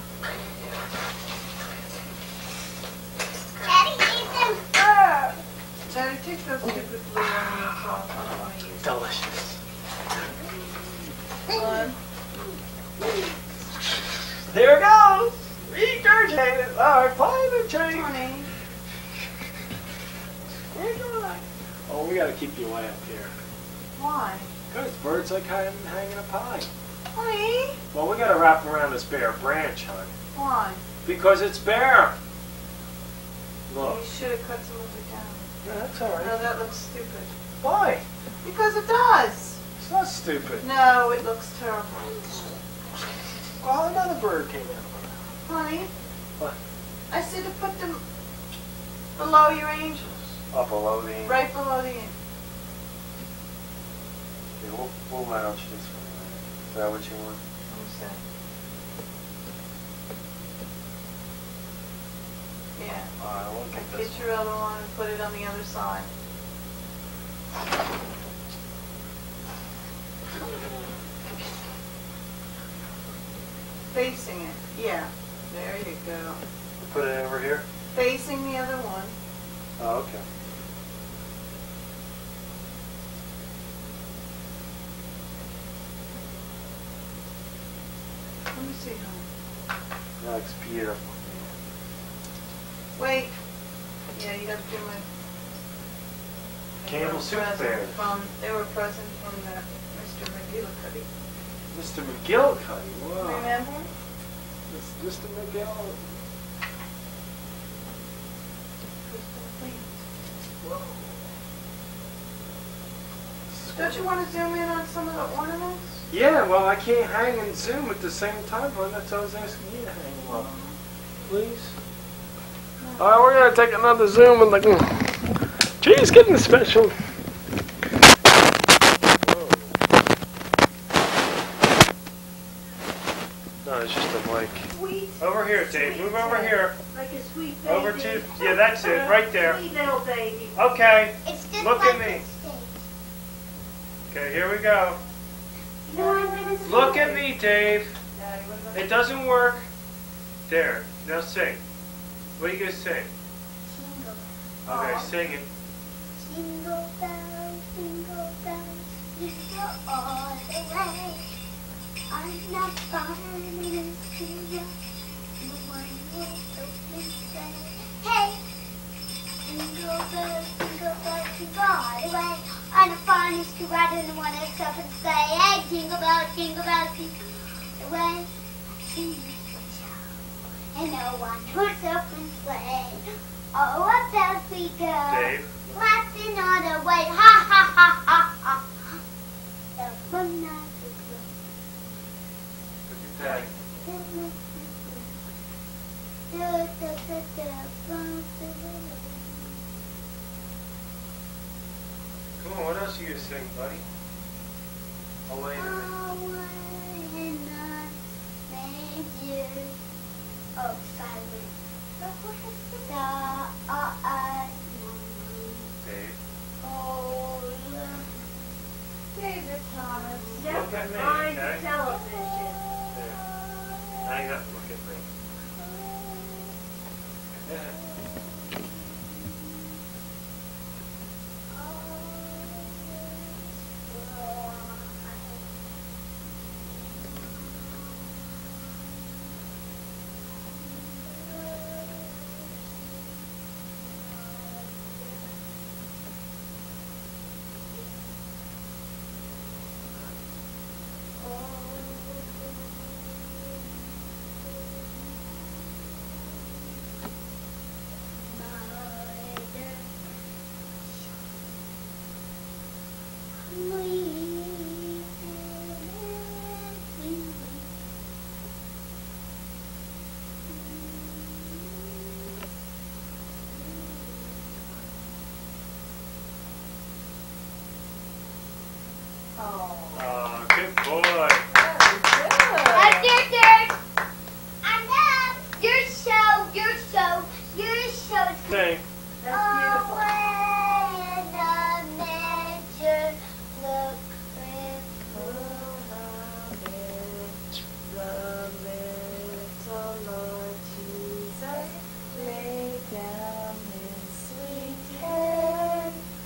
Daddy, eat them first. Daddy take those stupid blue ornaments off. I don't want to use them. Delicious. One. There it goes. Regurgitated. All right, fly the tree. Honey. Oh, we got to keep you way up here. Why? Because birds like hanging, hanging up high. Honey. Well, we got to wrap around this bare branch, honey. Why? Because it's bare. Look. You should have cut some of it down. Yeah, that's all right. No, that looks stupid. Why? Because it does. It's not stupid. No, it looks terrible. Well, another bird came out. Honey. What? I said to put them below your angels. Up below the... Right below the angels. Yeah, we'll, we'll lounge this one. Is that what you want? Yeah. Alright, we'll get this Get your other one and put it on the other side. Facing it. Yeah. There you go. Put it over here? Facing the other one. Oh, okay. Let me see, honey. That looks beautiful. Wait. Yeah, you got to do my... Campbell soup bears. From, they were a present from the Mister McGillicuddy. Mister McGillicuddy, wow. Remember? This Mister McGill. Whoa. Don't you want to zoom in on some of the ornaments? Yeah, well, I can't hang and zoom at the same time, but that's what I was asking you to hang them up. Please? Alright, we're going to take another zoom and like, geez, getting special. No, it's just a mic. Sweet. Over here, Dave. Move over here. Like a sweet baby. Over to, yeah, that's it, right there. Sweet little baby. Okay, It's just look like at me. a steak. Okay, here we go. No, I'm gonna see Look it. at me, Dave. It doesn't work. There, now sing. What are you going to sing? Jingle. Okay, Aw. sing it. Jingle bells, jingle bells, jingle all the way. I'm not finding it to you. The one with open sleigh. Hey! Jingle bells, jingle bells, jingle all the way. I'm the finest to ride in the one that's open sleigh. Hey! Jingle bells, jingle bells, jingle all the way. Sing this show. And no one who's open sleigh. Oh, what else we go? Dave. Laughing all the way, ha ha ha ha ha. The one night Look at that. Come on, what else are you going to sing, buddy? Oh, wait a minute. Oh, silent. Dave. David Thomas. Look at me, okay? Television. There. Hang up, look at me. Yeah. Oh, good boy. That's your turn. I'm up. Your show, your show, your show. Sing. Away in the nature, look The little Lord Jesus lay down his sweet head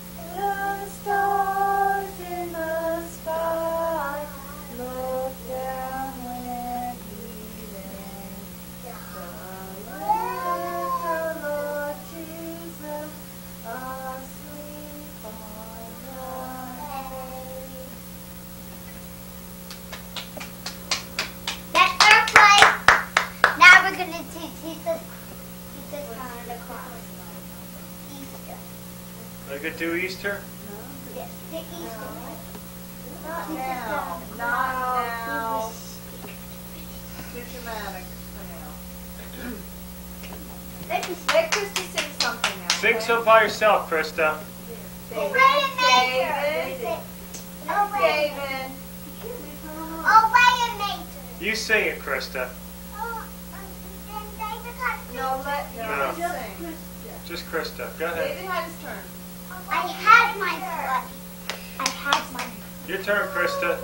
Are you going to do Easter? Yes, the Easter. Not now. Not now. Too dramatic for now. Let Krista sing something now. Sing okay? some by yourself, Krista. David. David. Oh, wait. David. Oh, wait a minute. You sing it, Krista. Oh, then David has to No, let No. no. Sing. Just Krista. Go ahead. David had his turn. I had my turn. I had my Your turn, Krista.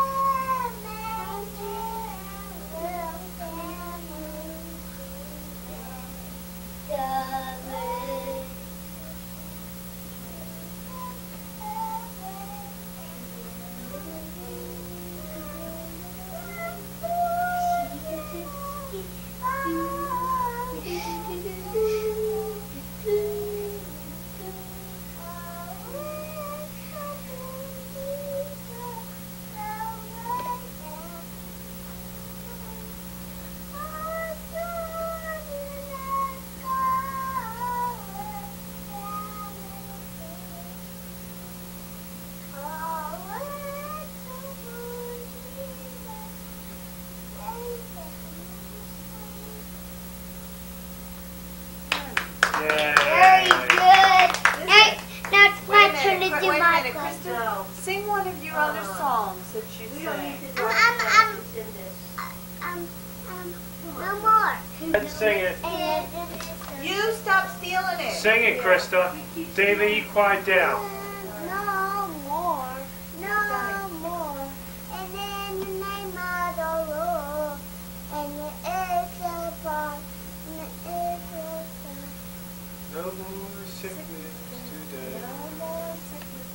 Very good. Now, now it's my Wait a turn to minute, do wait a my minute, part. Krista. Sing one of your other songs that you sing. Um, um, um, um, no more. Let's sing it. You stop stealing it. Sing it, Krista. David, you quiet down. No more, no more. And in the name of the Lord, and it is a bar, and it is a bar. No more sickness today. No more sickness.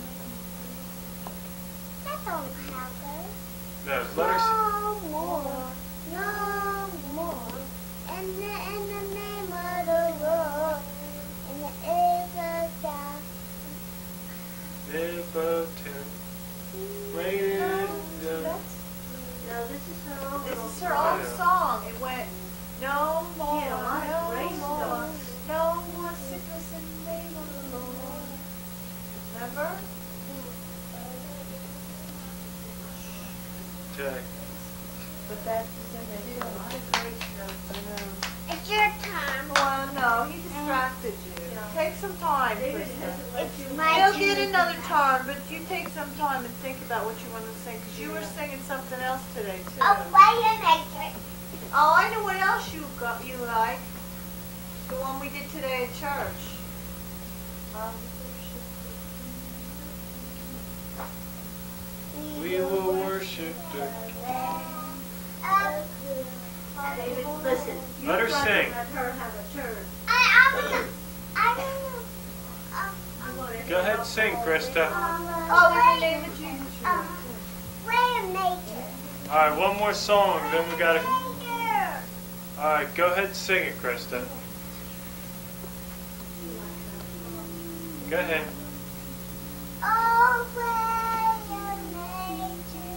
That don't have it. No, let her sing. No more, no more. And in the name of the Lord, and it is a bar. Nipotent, rain down. No, this is her own. This is her own Yeah. song. It went, no more, Yeah, I no raised more, us. no more sickness in the name of the Lord. Remember? Okay. But that is in it. I know. It's your turn. Well, no, he distracted you. Take some time, Krista. It's my You'll turn. get another turn, but you take some time and think about what you want to sing, because you were singing something else today, too. Oh, wait a minute. Oh, I know what else you got. You like the one we did today at church. Um, We will worship the... David, listen. You Let her try to sing. Let her have a turn. I, I'm, I um, You want it- Go ahead and sing, Krista. oh, in the name of Jesus. um, wait a minute. All right, one more song, then we gotta... Here. All right, go ahead and sing it, Krista. Go ahead. Oh, wait a minute.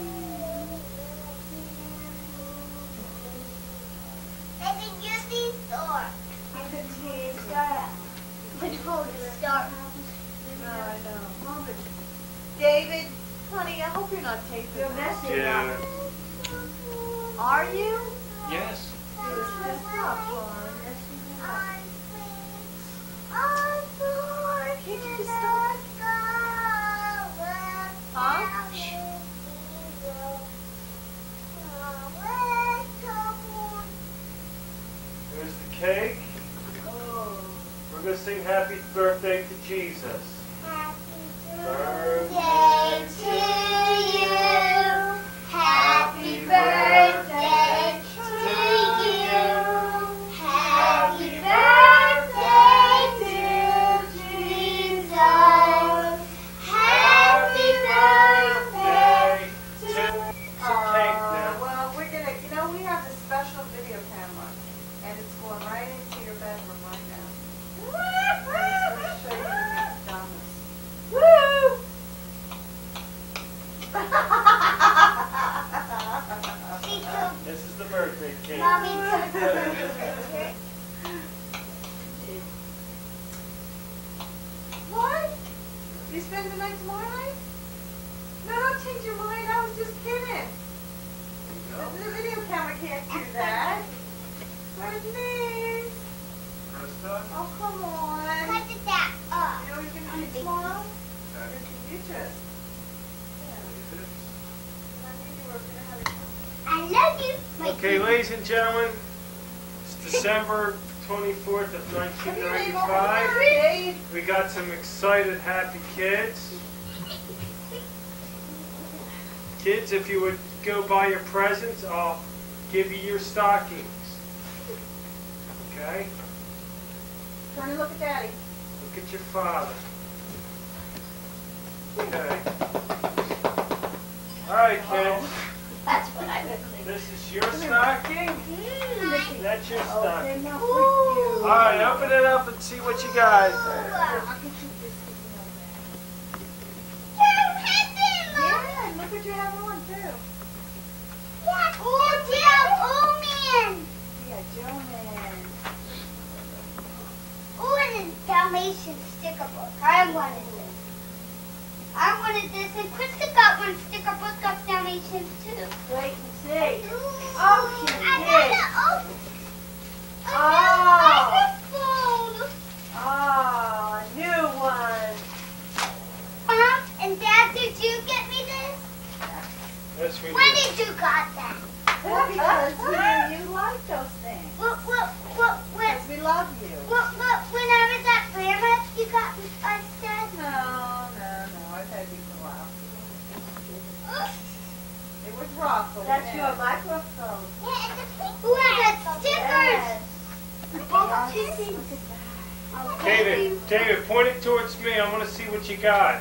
Baby, you see store. I could see star. Could hold the star. No, I know. David, honey, I hope you're not taping. You're this. messing Yeah. up. Are you? Yes. Just stop, Lauren. Huh? There's the cake. We're going to sing Happy Birthday to Jesus. Birthday to you. Happy birthday to you. Happy birthday, dear Jesus. Happy birthday. Some cake Uh, now. well, we're gonna, you know, we have this special video camera, and it's going right into your bedroom right now. I'm gonna show you the McDonald's. Woo! You spend the night tomorrow night? No, don't change your mind. I was just kidding. No. The video camera can't do that. Where's me? Krista? Oh, come on. Cut it that up. You know what you're going to do tomorrow? You're going to do this. I love you. My Okay, ladies and gentlemen, it's December twenty-fourth of nineteen ninety-five. We got some excited, happy kids. Kids, if you would go buy your presents, I'll give you your stockings. Okay? Turn and look at Daddy. Look at your father. Okay. All right, kids. That's what I was thinking. This is your stocking. Mm. That's your Oh, stocking. they're not for you. All right, open it up and see what you got. Yeah, and look what you have on, too. Oh, dear, oh man. Yeah, Joe Man. Oh, and a Dalmatian sticker book. I wanted this. I wanted this, and Krista got one sticker book of Dalmatians too. Wait and see. Oh, she I did. got a, oh, Oh. microphone. Oh, a new one. Mom and Dad, did you get me this? Yes, we When do. did you got that? Because we knew you liked those things. What, what, what, what, Because we love you. what, what, when I was at Grandma's, you got me, I said. No, no, no. I've had you for a while. It was rough. but That's it your is. microphone. Yeah, it's a pink Ooh, I got stickers. Yes. Oh, Judy. David, David, point it towards me. I want to see what you got.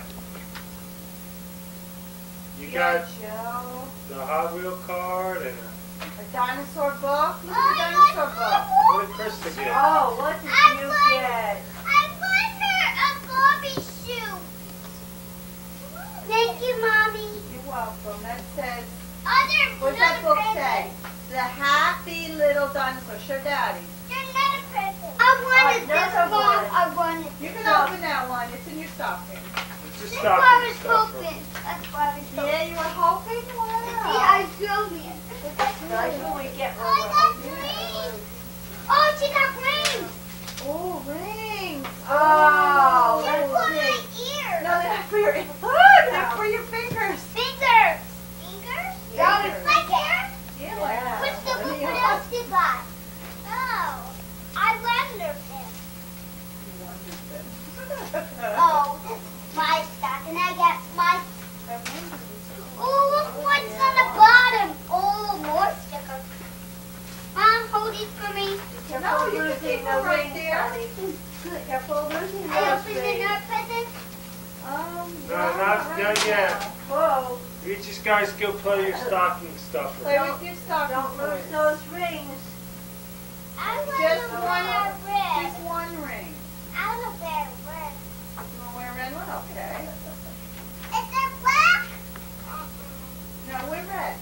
You got Joe. the Hot Wheel card and a, A dinosaur book. Look Oh, at the I dinosaur got book. what did Krista get? Oh, what did I you won- get? I won her a Barbie shoe. Thank you, Mommy. You're welcome. That says, Other, what's that another book say? present. The Happy Little Dinosaur. Show Daddy. Another present. I wanted this Another one. one. I wanted You can this. open that one. It's in your stocking. It's This a one stocking was stuffer. open. That's why I was open. Yeah, you were hoping? See, Wow. I drove it. Nice when we get I one. got rings. Oh, she got rings. Oh, rings. Oh, They're let's for my see. ears. No, they're not for your, they're for your fingers. Fingers. Fingers? Fingers. Like hair? Yeah, Yeah. What's the What do book? you What have? else you got? Oh, I wonder if. Oh, this is my stocking. I got my. Oh, look what's on the bottom. Oh, more stickers. Mom, hold these for me. No, you can keep them right there. Careful losing I those opened rings. another present. Um, No, not, not yet. Whoa, You just guys go play your stocking stuffer. Play with your stocking don't lose toys. those rings. I want Just to one, wear red. just one ring. I want to wear red. You want to wear a red one? Okay. Is it black? No, wear red.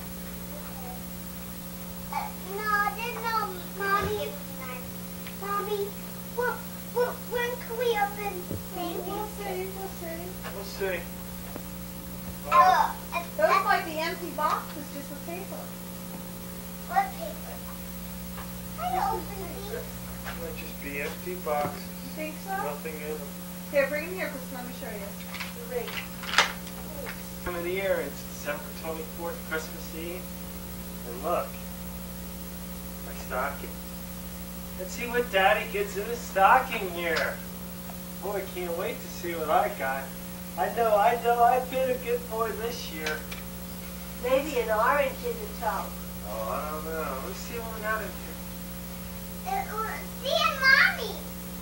Uh, no, there's no mommy. Mommy, what, what, when can we open maybe? We'll see, we'll see. We'll see. Oh, Oh, uh, Those uh, might be empty boxes just with paper. what paper? I open these. might just be empty boxes. You think so? Nothing in them. Here, bring them here, Chris. Let me show you. The rings. Time of the year, it's December twenty-fourth, Christmas Eve. And look, my stocking. Let's see what Daddy gets in his stocking here. Boy, I can't wait to see what I got. I know, I know, I've been a good boy this year. Maybe an orange in the top. Oh, I don't know. Let's see what we got in here. Uh, uh, see a mommy.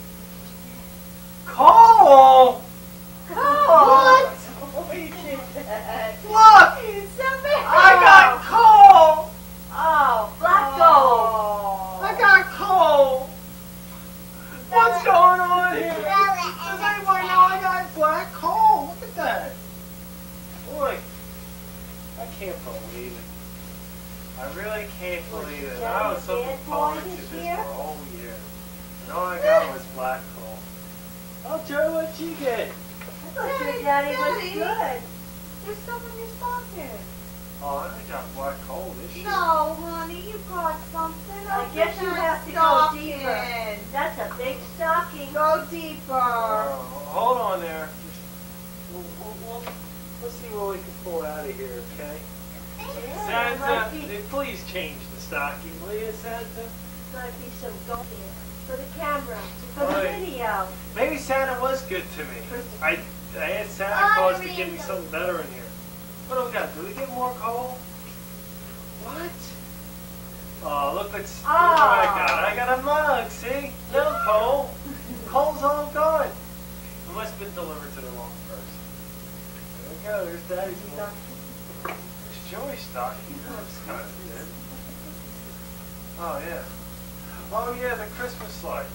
Cole! Oh, Oh, you did that. Look! He's so bad. I got Cole! oh, black gold. Oh. I got Cole! What's going on here? Does anybody know I got black coal? Look at that. Boy, I can't believe it. I really can't believe it. I was looking forward to this for a whole year. And all I got was black coal. Oh, Joe, what'd you get? thought your daddy was Daddy. good. There's some in your stocking. Oh, I got black coal this year. No, honey, you got something. I Open guess you that have to go stocking. deeper. That's a big stocking. Go deeper. Oh, hold on there. Just, we'll, we'll, we'll, let's see what we can pull out of here, okay? Yeah, Santa, might be, eh, please change the stocking, will you, Santa? might be some gold here for the camera, for the Right. video. Maybe Santa was good to me. I, I asked Santa Oh, Claus to really? give me something better in here. What do we got? Do we get more coal? What? Oh, look what's, look what I got. I got a mug, see? No coal. Coal's all gone. It must have been delivered to the wrong person. There we go. There's Daddy's mug. There's Joey's stocking. That's kind of thin. Oh, yeah. Oh, yeah, the Christmas lights.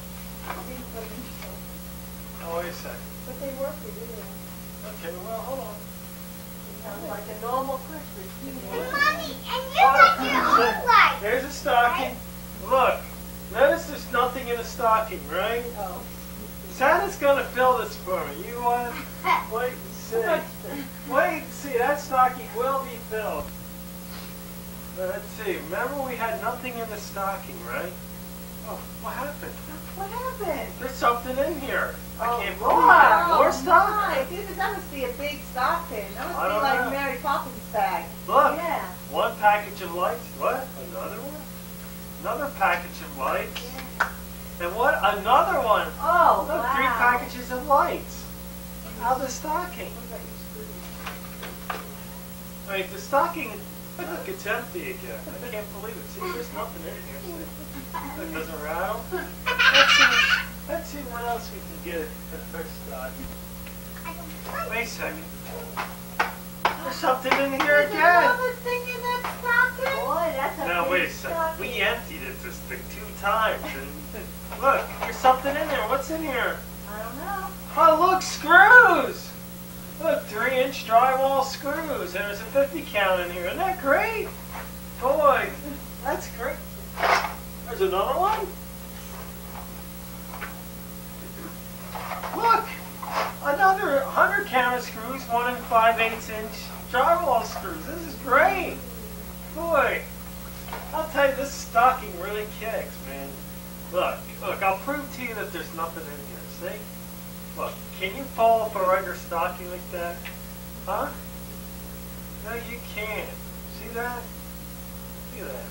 Oh, wait a second. But they work for you. Okay, well, hold on. Sounds like a normal Christmas to me. And mommy, and you got your own light. There's a stocking. Look, notice there's nothing in the stocking, right? Oh. Santa's gonna fill this for me. You want? Wait and see. Wait and see. That stocking will be filled. Let's see. Remember we had nothing in the stocking, right? Oh, what happened? What happened? There's something in here. I Oh, can't believe wow. it. More stuff. My goodness, that must be a big stocking. That must I be don't like know. Mary Poppins' bag. Look. Yeah. One package of lights. What? Another one? Another package of lights. And what? Another one. Oh, Look, wow. three packages of lights. How's the stocking? Wait, the stocking, look, it's empty again. I can't believe it. See, there's nothing in here. See? It doesn't rattle. Let's see, let's see what else we can get in our stocking. Wait a second. There's something in here There's again. another thing in that stocking? Boy, that's a Now, big wait a second. stocking. We emptied it this thing two times. And look, there's something in there. What's in here? I don't know. Oh, look, screws! Look, three inch drywall screws. There's a fifty count in here. Isn't that great? Boy, that's great. There's another one. Look, another one hundred count of screws, one and five eighths inch drywall screws. This is great. Boy, I'll tell you, this stocking really kicks, man. Look, look, I'll prove to you that there's nothing in here. See? Look, can you fall off a regular stocking like that? Huh? No, you can't. See that? See that?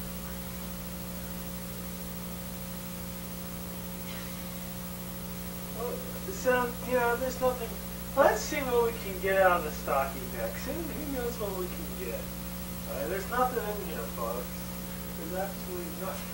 Oh, so, you know, there's nothing. Let's see what we can get out of the stocking next. Who, who knows what we can get? All right, there's nothing in here, folks. There's absolutely nothing.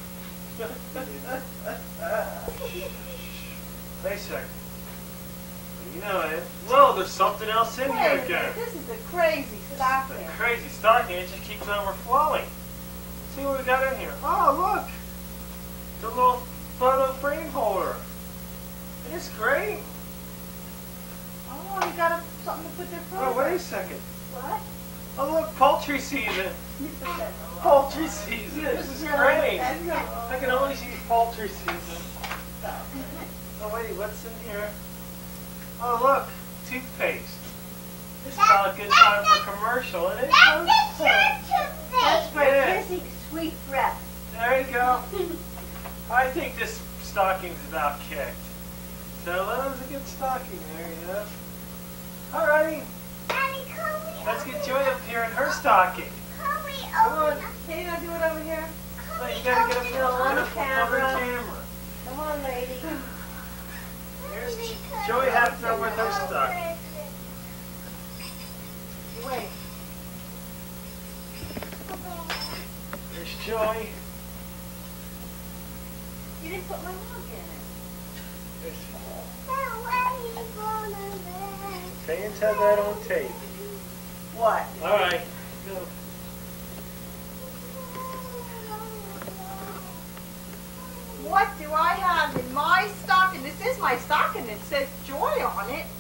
Wait a second. You know it. Whoa, there's something else in Wait here a minute, again. this is a crazy stocking. It's a crazy stocking. It just keeps overflowing. See what we got in here. Oh, look. The little photo frame holder. It's great. Oh, you got a, something to put their Oh, clothes wait a second. What? Oh, look, poultry season. Poultry season. This is great. I can always use poultry season. Oh, wait, what's in here? Oh, look, toothpaste. This is not a good time for commercial, and it That's is. the church That's toothpaste. for Yeah. kissing sweet breath. There you go. I think this stocking's about kicked. So that was a good stocking there, you know. Alrighty, Daddy, can we let's get open Joy up here in her stocking. Can we Come on. open Can you not do it over here? No, you gotta get up here on the camera. camera. Come on, lady. Here's Joey Hefner with her stuff. Wait. There's Joy. You didn't put my mug in it. There's What? Fans have that on tape. What? Alright. Go. What do I have in my stocking? This is my stocking. It says Joy on it.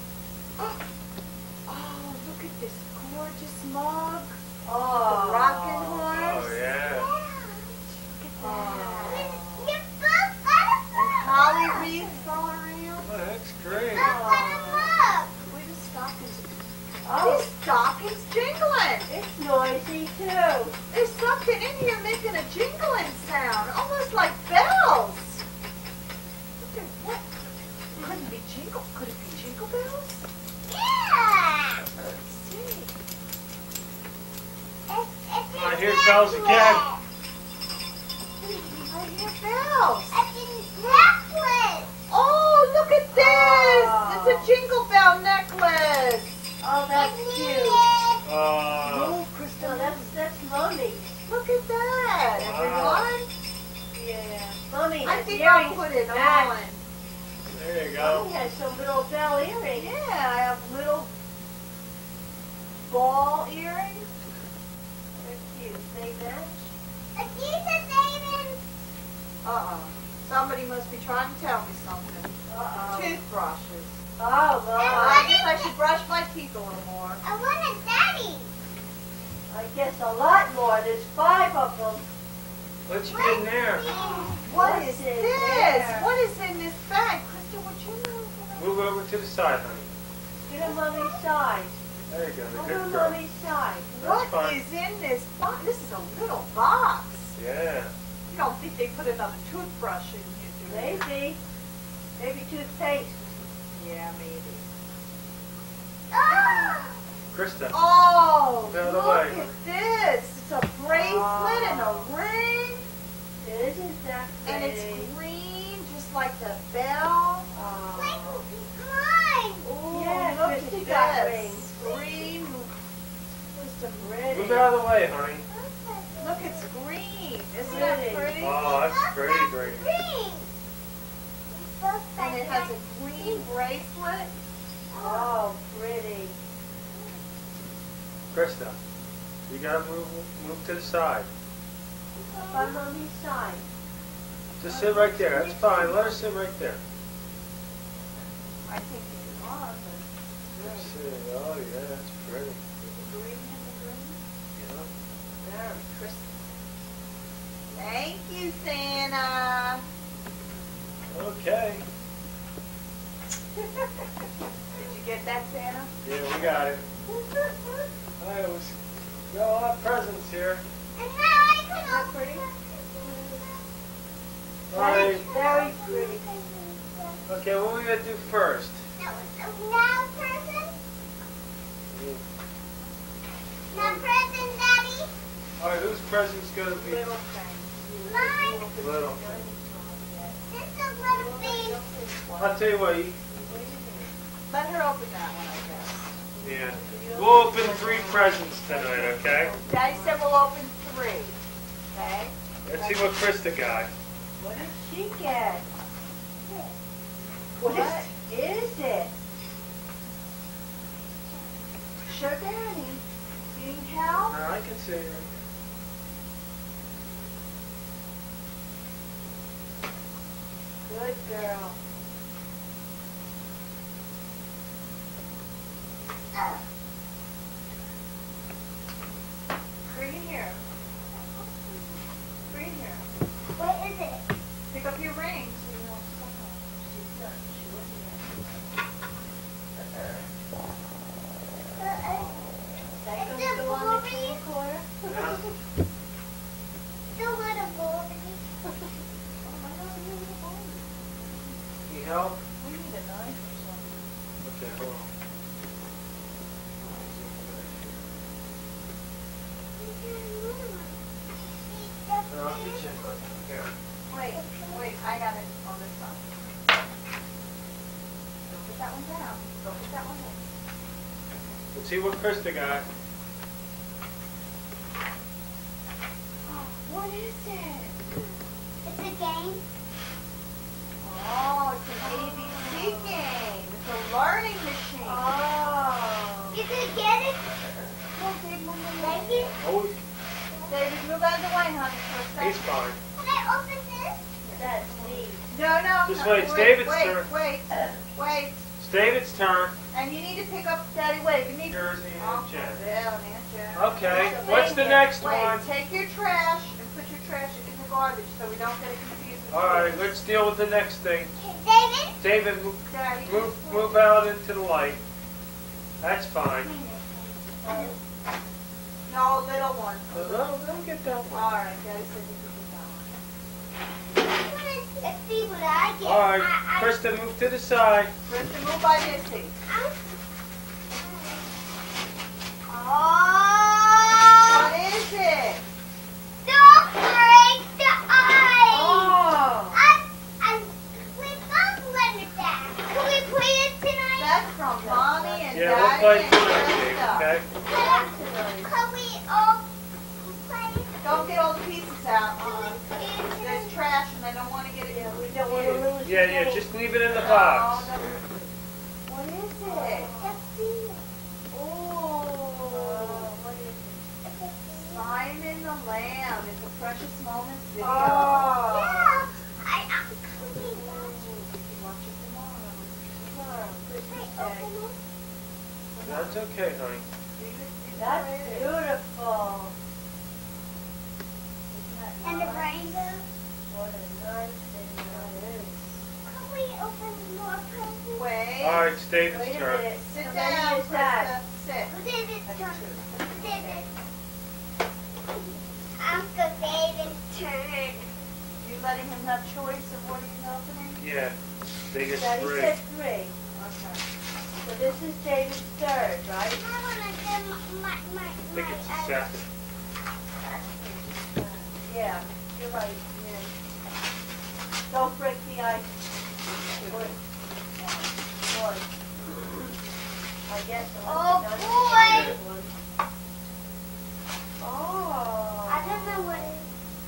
Oh, look at this gorgeous mug. Oh. The rocking horse. Oh, yeah. Oh. You both got a And holly wreaths all around. Oh, that's great. Both got a mug. Wait a walking in here making a jingling sound, almost like bells. Look at what? Couldn't be jingle. Could it be jingle bells? Yeah. Let's see. It's, it's I hear bells again. I hear bells. It's a necklace. Oh, look at this! Oh. It's a jingle bell necklace. Oh, that's cute. Uh, Oh, So Krista, that's that's Mommy. look at that, Wow. everyone. Yeah. Mommy I has think I'll earrings put it to match. on. there you go. Mommy has some little bell earrings. Yeah, I have little ball earrings. They're cute. They match. These are David's. Uh-uh. Somebody must be trying to tell me something. Uh-oh. Toothbrushes. Oh, Oh, well, I guess I should brush my teeth a little more. I want a daddy. I guess a lot more. There's five of them. What you get in there? What What's is in this? there? What is in this bag? Krista, what you know? Move over to the side, honey. Get on Mommy's side. There you go. The Go good on girl. Mommy's side. What fine. is in this box? This is a little box. Yeah. You don't think they put another toothbrush in here, do you? Maybe. Maybe toothpaste. Yeah, maybe. Oh. Krista. Oh, Get out of the look way. at this. It's a bracelet and a ring. Isn't that And pretty? it's green, just like the bell. Wait, Oh. mine. Ooh, Yeah, look Krista at got this. rings. Green. Just a Pretty. Move out of the way, honey. Look, it's green. Isn't that Pretty. pretty? Oh, that's pretty green. Green. And it has a green bracelet. Oh, pretty. Krista, you gotta move move to the side. Up on Mommy's side. Just sit right there. That's fine. Let her sit right there. I think it's on, but Let's see. Oh, yeah, that's pretty. the green and the green. Yeah. Very Christmas. Thank you, Santa. Okay. Did you get that, Santa? Yeah, we got it. I was got a lot of presents here. And now I can that open pretty? All right. Very pretty. Okay, what are we gonna do first? Now present? Now present, Daddy? All right, whose present's gonna be Little thing. Mine. little? This is a little thing. I'll tell you what. You, Let her open that one, I guess. yeah. We'll open three presents tonight. Okay. Daddy said we'll open three. Okay? Let's see what Krista got. What did she get? What What is it? Show Daddy. You need help? Now I can see her. Good girl. Green here. Green here. What is it? Pick up your ring so you don't suck on it. She's done. She wasn't That It's goes a go on the Barbie. camcorder? Yeah. The little Barbie. Need help? We need a knife or something. Okay, hold on. No, I'll get you. Here. Wait, wait, I got it on this side. Don't put that one down. Don't put that one in. Let's see what Krista got. What is it? It's a game. Oh, it's an A B C game. It's a learning machine. Oh. You can get it. Oh, Dave, move it Thank away. you. Oh, David, move out of the way, honey, for a he's second. fine. Can I open this? That's neat. No, no. Just no, wait, it's wait, David's wait, turn. Wait, wait. It's David's turn. And you need to pick up Daddy. Wait, you need to. Jersey Oh, and Jen. Bill and Jen. Okay, So what's the wait, next wait, one? Take your trash and put your trash in the garbage so we don't get it confused. with All right, yours. let's deal with the next thing. David? David, move, Daddy, move, move out into the light. That's fine. No, little one. No, don't get that one. All right, Daddy said you could get that one. Let's see what I get. All right, I, I, Krista, move to the side. Krista, move by Missy. Oh! What is it? Don't break the ice! Oh, I, I, we both wanted that. Can we play it tonight? that's from Mommy and Yeah, we'll Daddy play and tonight, Dave, Krista. okay? Can we all play? Don't get all the pieces out. Can we Uh, play it There's tonight? trash and I don't want to get it. Yeah, we don't want to lose Yeah, the yeah, game. just leave it in the No, box. no. What is it? Let's see. Oh, what is it? Simon the Lamb. It's a Precious Moments video. Oh. Yeah, I, I'm coming. Watch it tomorrow. I open it. That's okay, honey. Leave it- leave it That's where it is. beautiful. And the rainbow. What a nice thing that is. Can we open more presents? Wait. All right, it's David's Wait a turn. minute. Sit How down, many is that? Krista. Sit. David's That's turn. two. David. Uncle David's turn. You letting him have choice of what he's opening? Yeah, biggest Daddy three. said three. Okay. So this is David's third, right? I want to do my, my, my, I think it's the my, second. Yeah, you're right. Yeah. Don't break the ice. Good. One. I guess. Oh, I'll boy. one. I Oh. don't know what it is.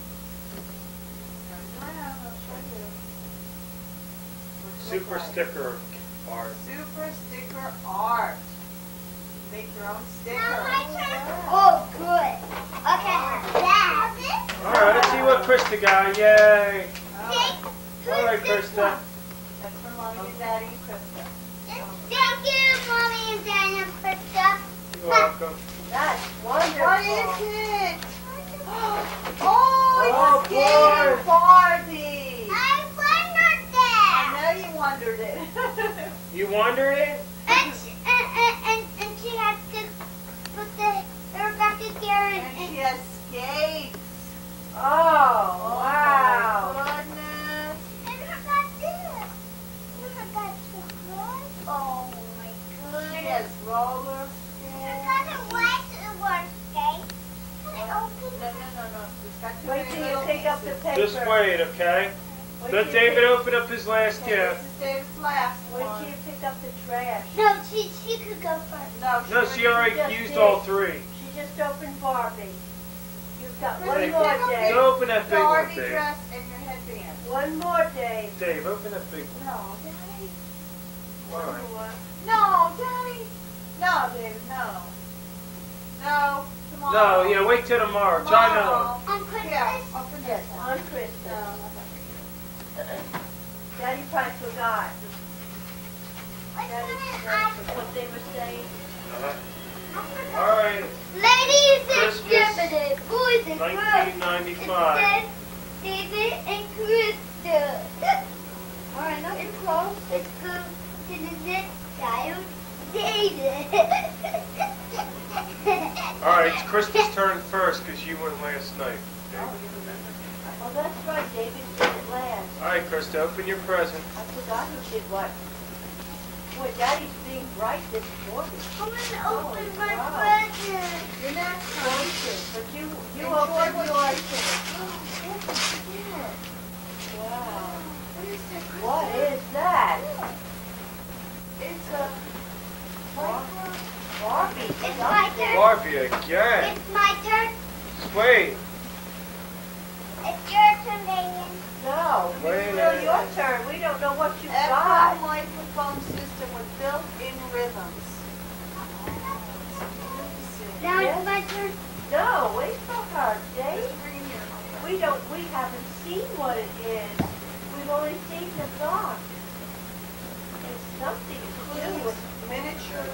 Turn around, I'll show you. Super sticker art. Super sticker art. Make your own sticker. Now my turn. Oh, good. Okay, that. All right, let's see what Krista got. Yay! Oh, All right, Krista. that's for Mommy and Daddy and Krista. Thank you, Mommy and Daddy and Krista. You're welcome. That's wonderful. What is it? Oh, Oh, it's a skater boy. Barbie. I wondered I that. know you wondered it. You wondered it? And she, and, and, and, and she has to put the Rebecca Garrett And and she has skates. Oh, wow. My goodness. And her got this. And her got the good. Oh my She goodness. has roller Her skates. got a white roller skate. Can I open No, it? no, no, no. It's got too Wait many till you little pick up the pieces. paper. Just wait, okay? Wait Let till you David pick- open up his last Okay, gift. this is David's last Wait one. till you pick up the trash. No, she she could go first. No, No, she already just used did. all three. She just opened Barbie. You've got Hey, one more, So Dave. open that big one, Barbie Dave. dress and your headband. One more, Dave. Dave, open that big one. No, Daddy. All right. No, Daddy. No, David, no. No, tomorrow. No, yeah, wait till tomorrow. Try another one. Tomorrow. On Christmas. Yeah, open Yes, this one. on No, Christmas. not that Daddy probably forgot What's Daddy in forgot it? what they were saying. Uh-huh. All right, Ladies and Christmas, gentlemen, boys and girls, nineteen it ninety-five. says David and Krista. All right, now it's close. Let's go to the next guy, David. All right, it's Krista's turn first because you went last night. Oh, that's right, David did it last. All right, Krista, open your present. I forgot who did what. Boy, Daddy's being bright this morning. I'm gonna open Oh, my wow. present. You're next, Thank honey. you. But you, you Enjoy opened what yours. you can. Wow. What is that? What is that? It's a Barbie. It's my turn. Barbie again. It's my turn. Wait. It's your turn, David. No, Wait a it's still minute. your turn. We don't know what you Echo got. microphone system with built-in rhythms. Now Yes. it's my turn. No, wait for her, Dave. Just bring it here, Mama. We don't, we haven't seen what it is. We've only seen the box. It's something to do with, Miniature.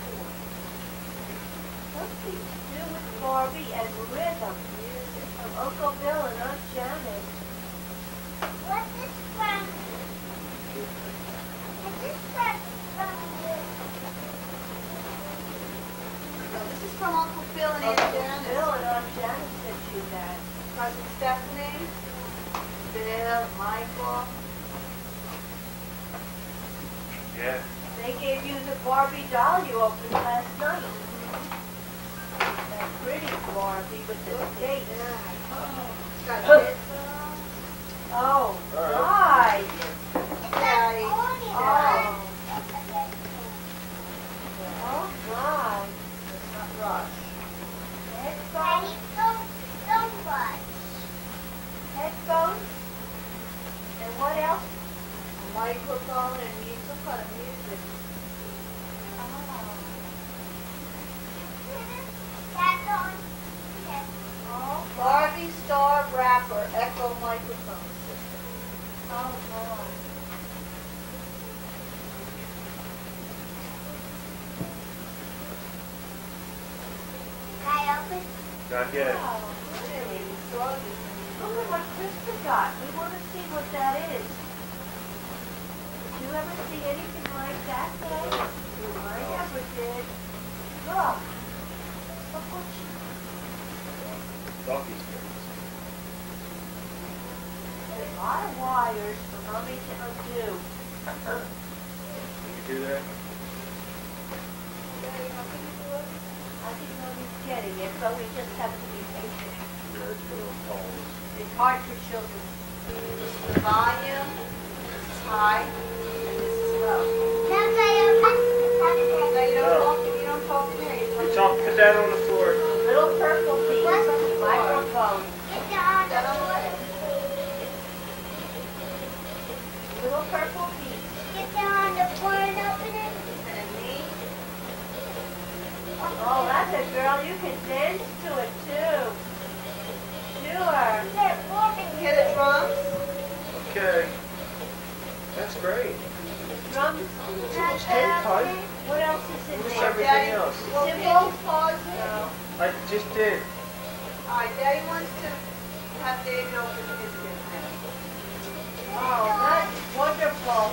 something to do with Barbie and rhythm. From Uncle Bill and Aunt Janet. What's this from? Is this from, from you? No, this is from Uncle Phil and Aunt Janice. Bill and Aunt Janice sent you that. Cousin Stephanie, Bill, Michael. Yeah. They gave you the Barbie doll you opened last night. That pretty Barbie with the skates. Got Huh. it. Oh, Alright. nice. Daddy. Oh. Oh, nice. Not Rush. Headphones. Headphones. And what else? A microphone and music. Some kind of music. Oh. Barbie Star Wrapper Echo Microphone System. Oh, boy. Not yet. Wow, really? Look at what Krista got. We want to see what that is. Did you ever see anything like that, Dave? I never did. Look. Look what she... Donkey skins. There's a lot of wires for Mommy to undo. Can you do that? I think Mommy's getting it, but we just have to be patient. Yeah, it's a little tall. It's hard for children. This is the volume. This is high. And this is low. No, you don't talk. You don't talk in here. You You talk, put that on the floor. Little purple piece. Microphone. Little purple piece. And me. Oh, that's a girl. You can dance to it too. Sure. Hear the drums? Okay. That's great. Drums. It's tape type. What else is in Where's there? everything else? Well, can you pause it? No. I just did. All right, Daddy wants to have David open his business. Oh, that's wonderful.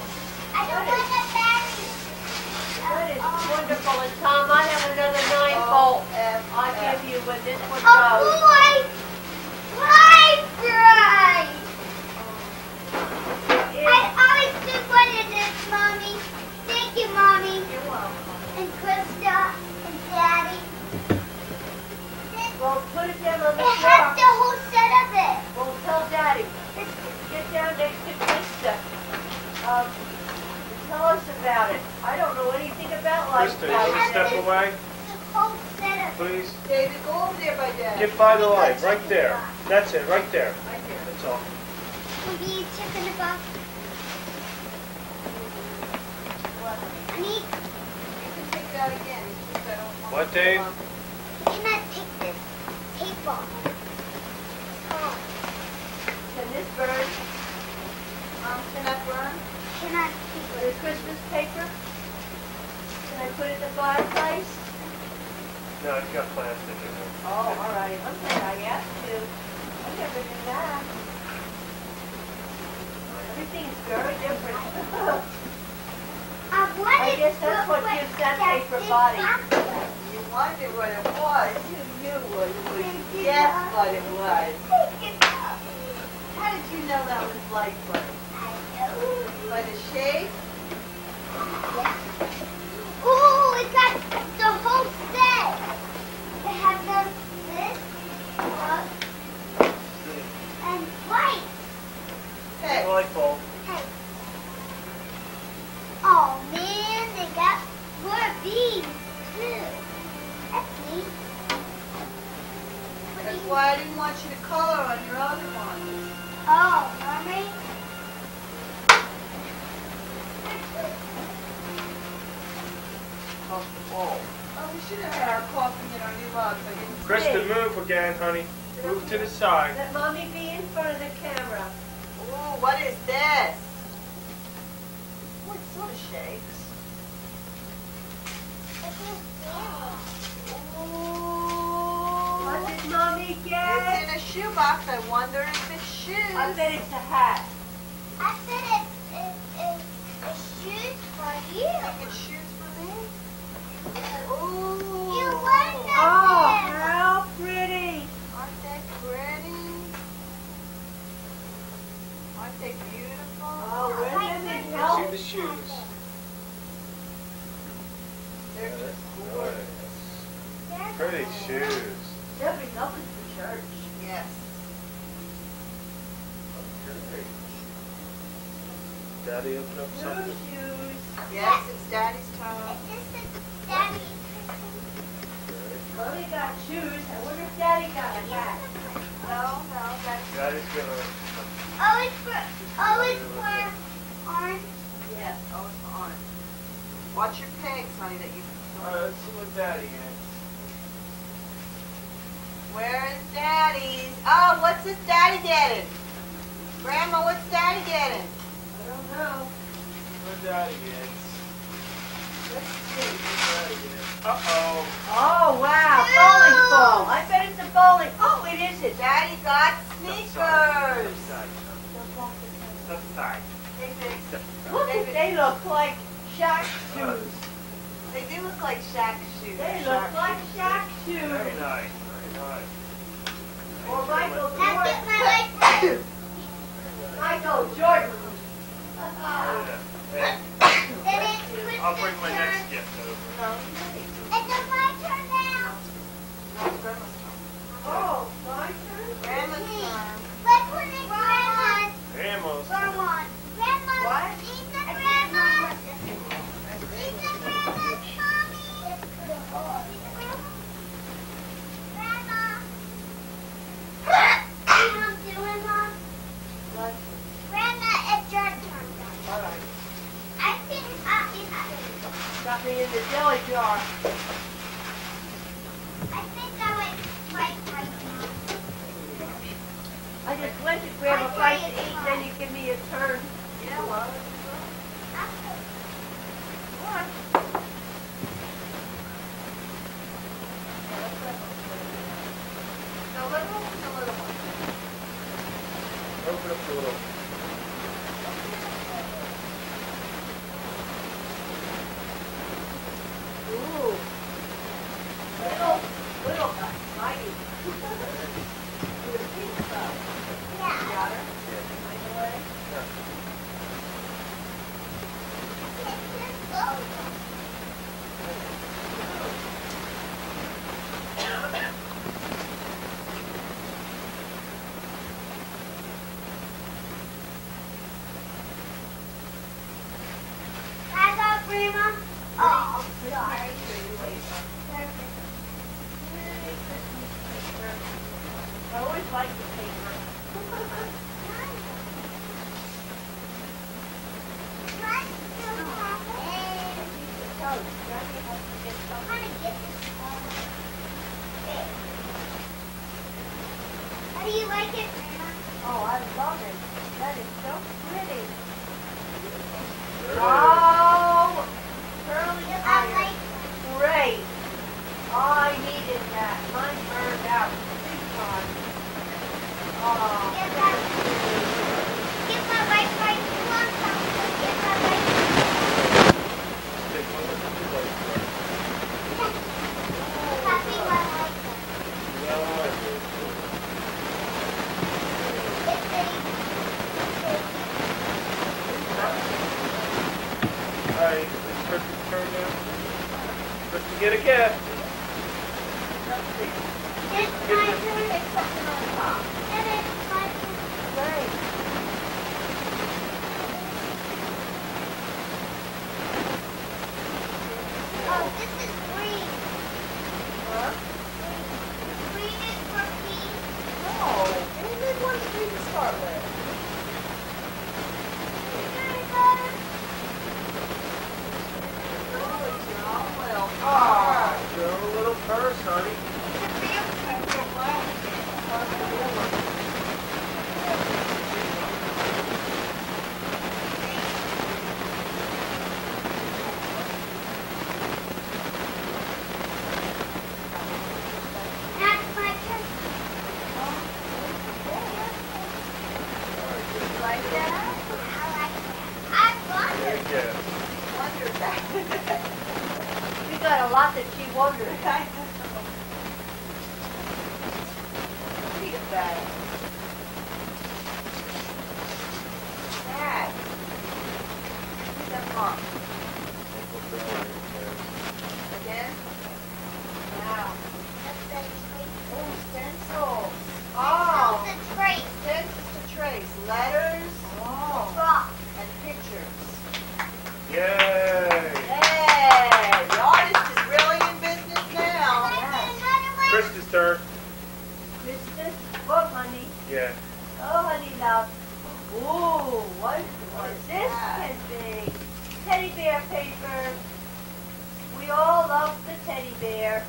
That is wonderful. And Tom, I have another nine volt. F, I'll F. give you when this one A goes. boy library. I always just wanted this, Mommy. Thank you, Mommy. You're welcome. And Krista and Daddy. Well, put it down on the It has the floor. whole set of it. Well, tell Daddy. Get down next to Krista. Um, tell us about it. I don't know anything about life. Krista, you want to step away, The whole set of it. please? David, go over there by Daddy. Get by the light, right there. That's it, right there. Right there. That's all. Will you check in the box? I need, You can take that again. It's just I don't want What, to- Dave? can I take this tape off? Oh, Can this burn? Um, can that burn? can I take The it? Christmas paper? Can I put it in the fireplace? No, it's got plastic in it. Oh, all right. I'm glad I asked you. I never did that. Everything's very different. I wanted I guess that's to what put gives that that paper big body. box. You wondered what it was. You knew what it was. You guessed what it was. How did you know that was light bulb? By the shape? Ooh, it got the whole set. It has the this, uh, and white. Hey, Light bulb. Hey. Oh man, they got more of these too. That's neat. What do that's you- why I didn't want you to color on your other one. Oh, Mommy. Off the wall. Oh, we should have had our coffee in our new mugs. I didn't Krista, see. move again, honey. Move to the side. Let Mommy be in front of the camera. Ooh, what is this? Oh, it sort of shakes. Ooh. What did Mommy It's get? in a shoebox. I wonder if it's shoes. I bet it's a hat. I said it, it, it, it's shoes for you. Think it's shoes for me? Ooh. You won the Oh, pretty shoes. They'll be nothing for church. Yes. Okay. Daddy open up New something? shoes. Yes, it's Daddy's turn. This is Daddy. Mommy got shoes. I wonder if Daddy got a hat. No, no, Daddy's Daddy's gonna. Oh, it's for, oh, it's for orange. Yes. Oh, it's on. Watch your pegs, honey, that you... Alright, let's see what Daddy gets. Where is Daddy's? Oh, what's this Daddy getting? Grandma, what's Daddy getting? I don't know. What Daddy gets? Let's see. What Daddy gets? Uh-oh. Oh, wow. Bowling ball. I bet it's a bowling. Oh, it is it. Daddy got sneakers. Step aside. Hey, Vic. Look, at- they look like Shaq shoes. They do look like Shaq shoes. They look Shaq like shoes. Shaq Very shoes. nice, very nice. Or Michael Now get Jordan. my light. Michael Jordan. Yeah. Hey, Then it's I'll bring my Christmas next turn. gift over. No, It's my turn now. no, it's Grandma's turn. Oh, my turn? Grandma's turn. Let's put it Grandma's. Grandma's. Grandma's. Grandma's. What? Eat the Grandma's. Eat the Grandma's, Mommy. Grandma. You know what I'm doing, Mom? What? Grandma, it's your turn. All right. I think uh, it's, Got me in the jelly jar. I think I went right right now. I just went to grab a bite to eat, then you give me a turn. Yeah, well, What? the little one, the little one. Open up the little. Ooh. Little, little guy, mighty. With a pink stuff. Yeah. Got her? Right away. It's just over. I got Grandma. Oh, sorry. I always like the paper. How do you like it, Grandma? Oh, I love it. That is so pretty. There it is. Oh, curly I iron. like Great. Oh, I needed that. Mine burned out big time. Oh, Get my, get my right right. You want something? Get my right Take one look at the light. Happy my light. Well, I do. It's a Alright, it's Kristen's turn now. Kristen, get a gift. It's my turn. take something on top. And it's my turn. Great. Oh, this is green. Huh? Green is for me. No. Only one tree to start with. Ah, your own little purse, honey. That's my turn. Like that? I like that. I love There it. you go. Wonder that. We got a lot that she wondered. Look at that. Dad. Look at that mom. Uncle Bill, there. Again? Wow. teddy bear.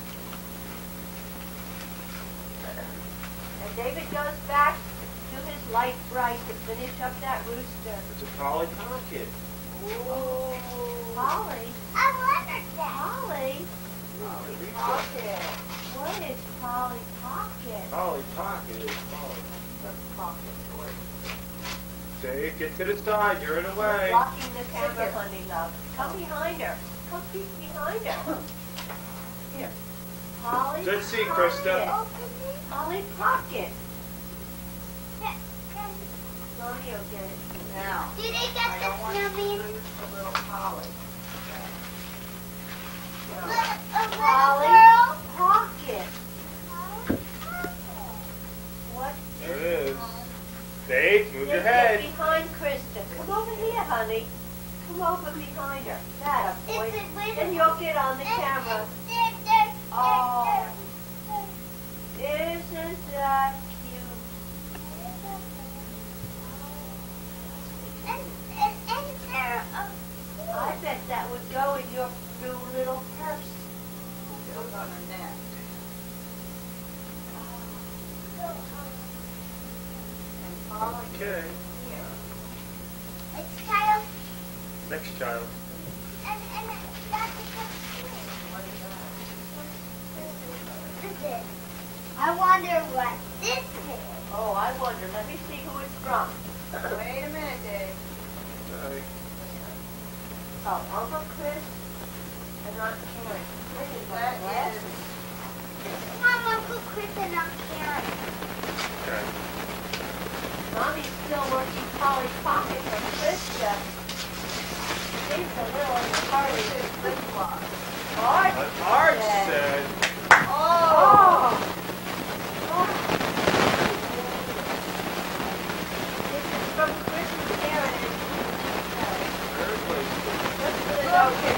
And David goes back to his light bright to finish up that rooster. It's a Polly Pocket. Ooh. Polly? I wanted that. Polly? Polly Pocket. What is Polly Pocket? Polly Pocket is Polly. The pocket toy. Say, get to the side. You're in the way. Blocking the camera, honey love. Come behind her. Come peek behind her. Here. Polly Good see, Pocket. Krista. Polly Pocket. Mommy will get it. Now, Did they I get the don't want to snowman? lose the little Polly. A No. little Polly girl? Pocket. What There is it is. Dave, move your Just head. Get behind Krista. Come over here, honey. Come over behind her. That a boy. Is it with- Then you'll get on the camera. There, there, Oh. there, Isn't that cute? there. And, and, and there, uh, I bet that would go in your blue little purse. Goes on her neck. And Polly Okay. here. it's child, Next child. and, and that's a What is that? This is. I wonder what this is. Oh, I wonder. Let me see who it's from. Wait a minute, Dave. Sorry. Oh, Uncle Chris and Aunt Karen. Look at my That glasses. is Mom, Uncle Chris and Aunt Karen. Okay. Mommy's still working Polly Pocket from Krista. She's a little in a hurry. lip gloss. Art? What Art Yeah. said. Oh! Oh! This is from Chris and Karen. Let's put it out here.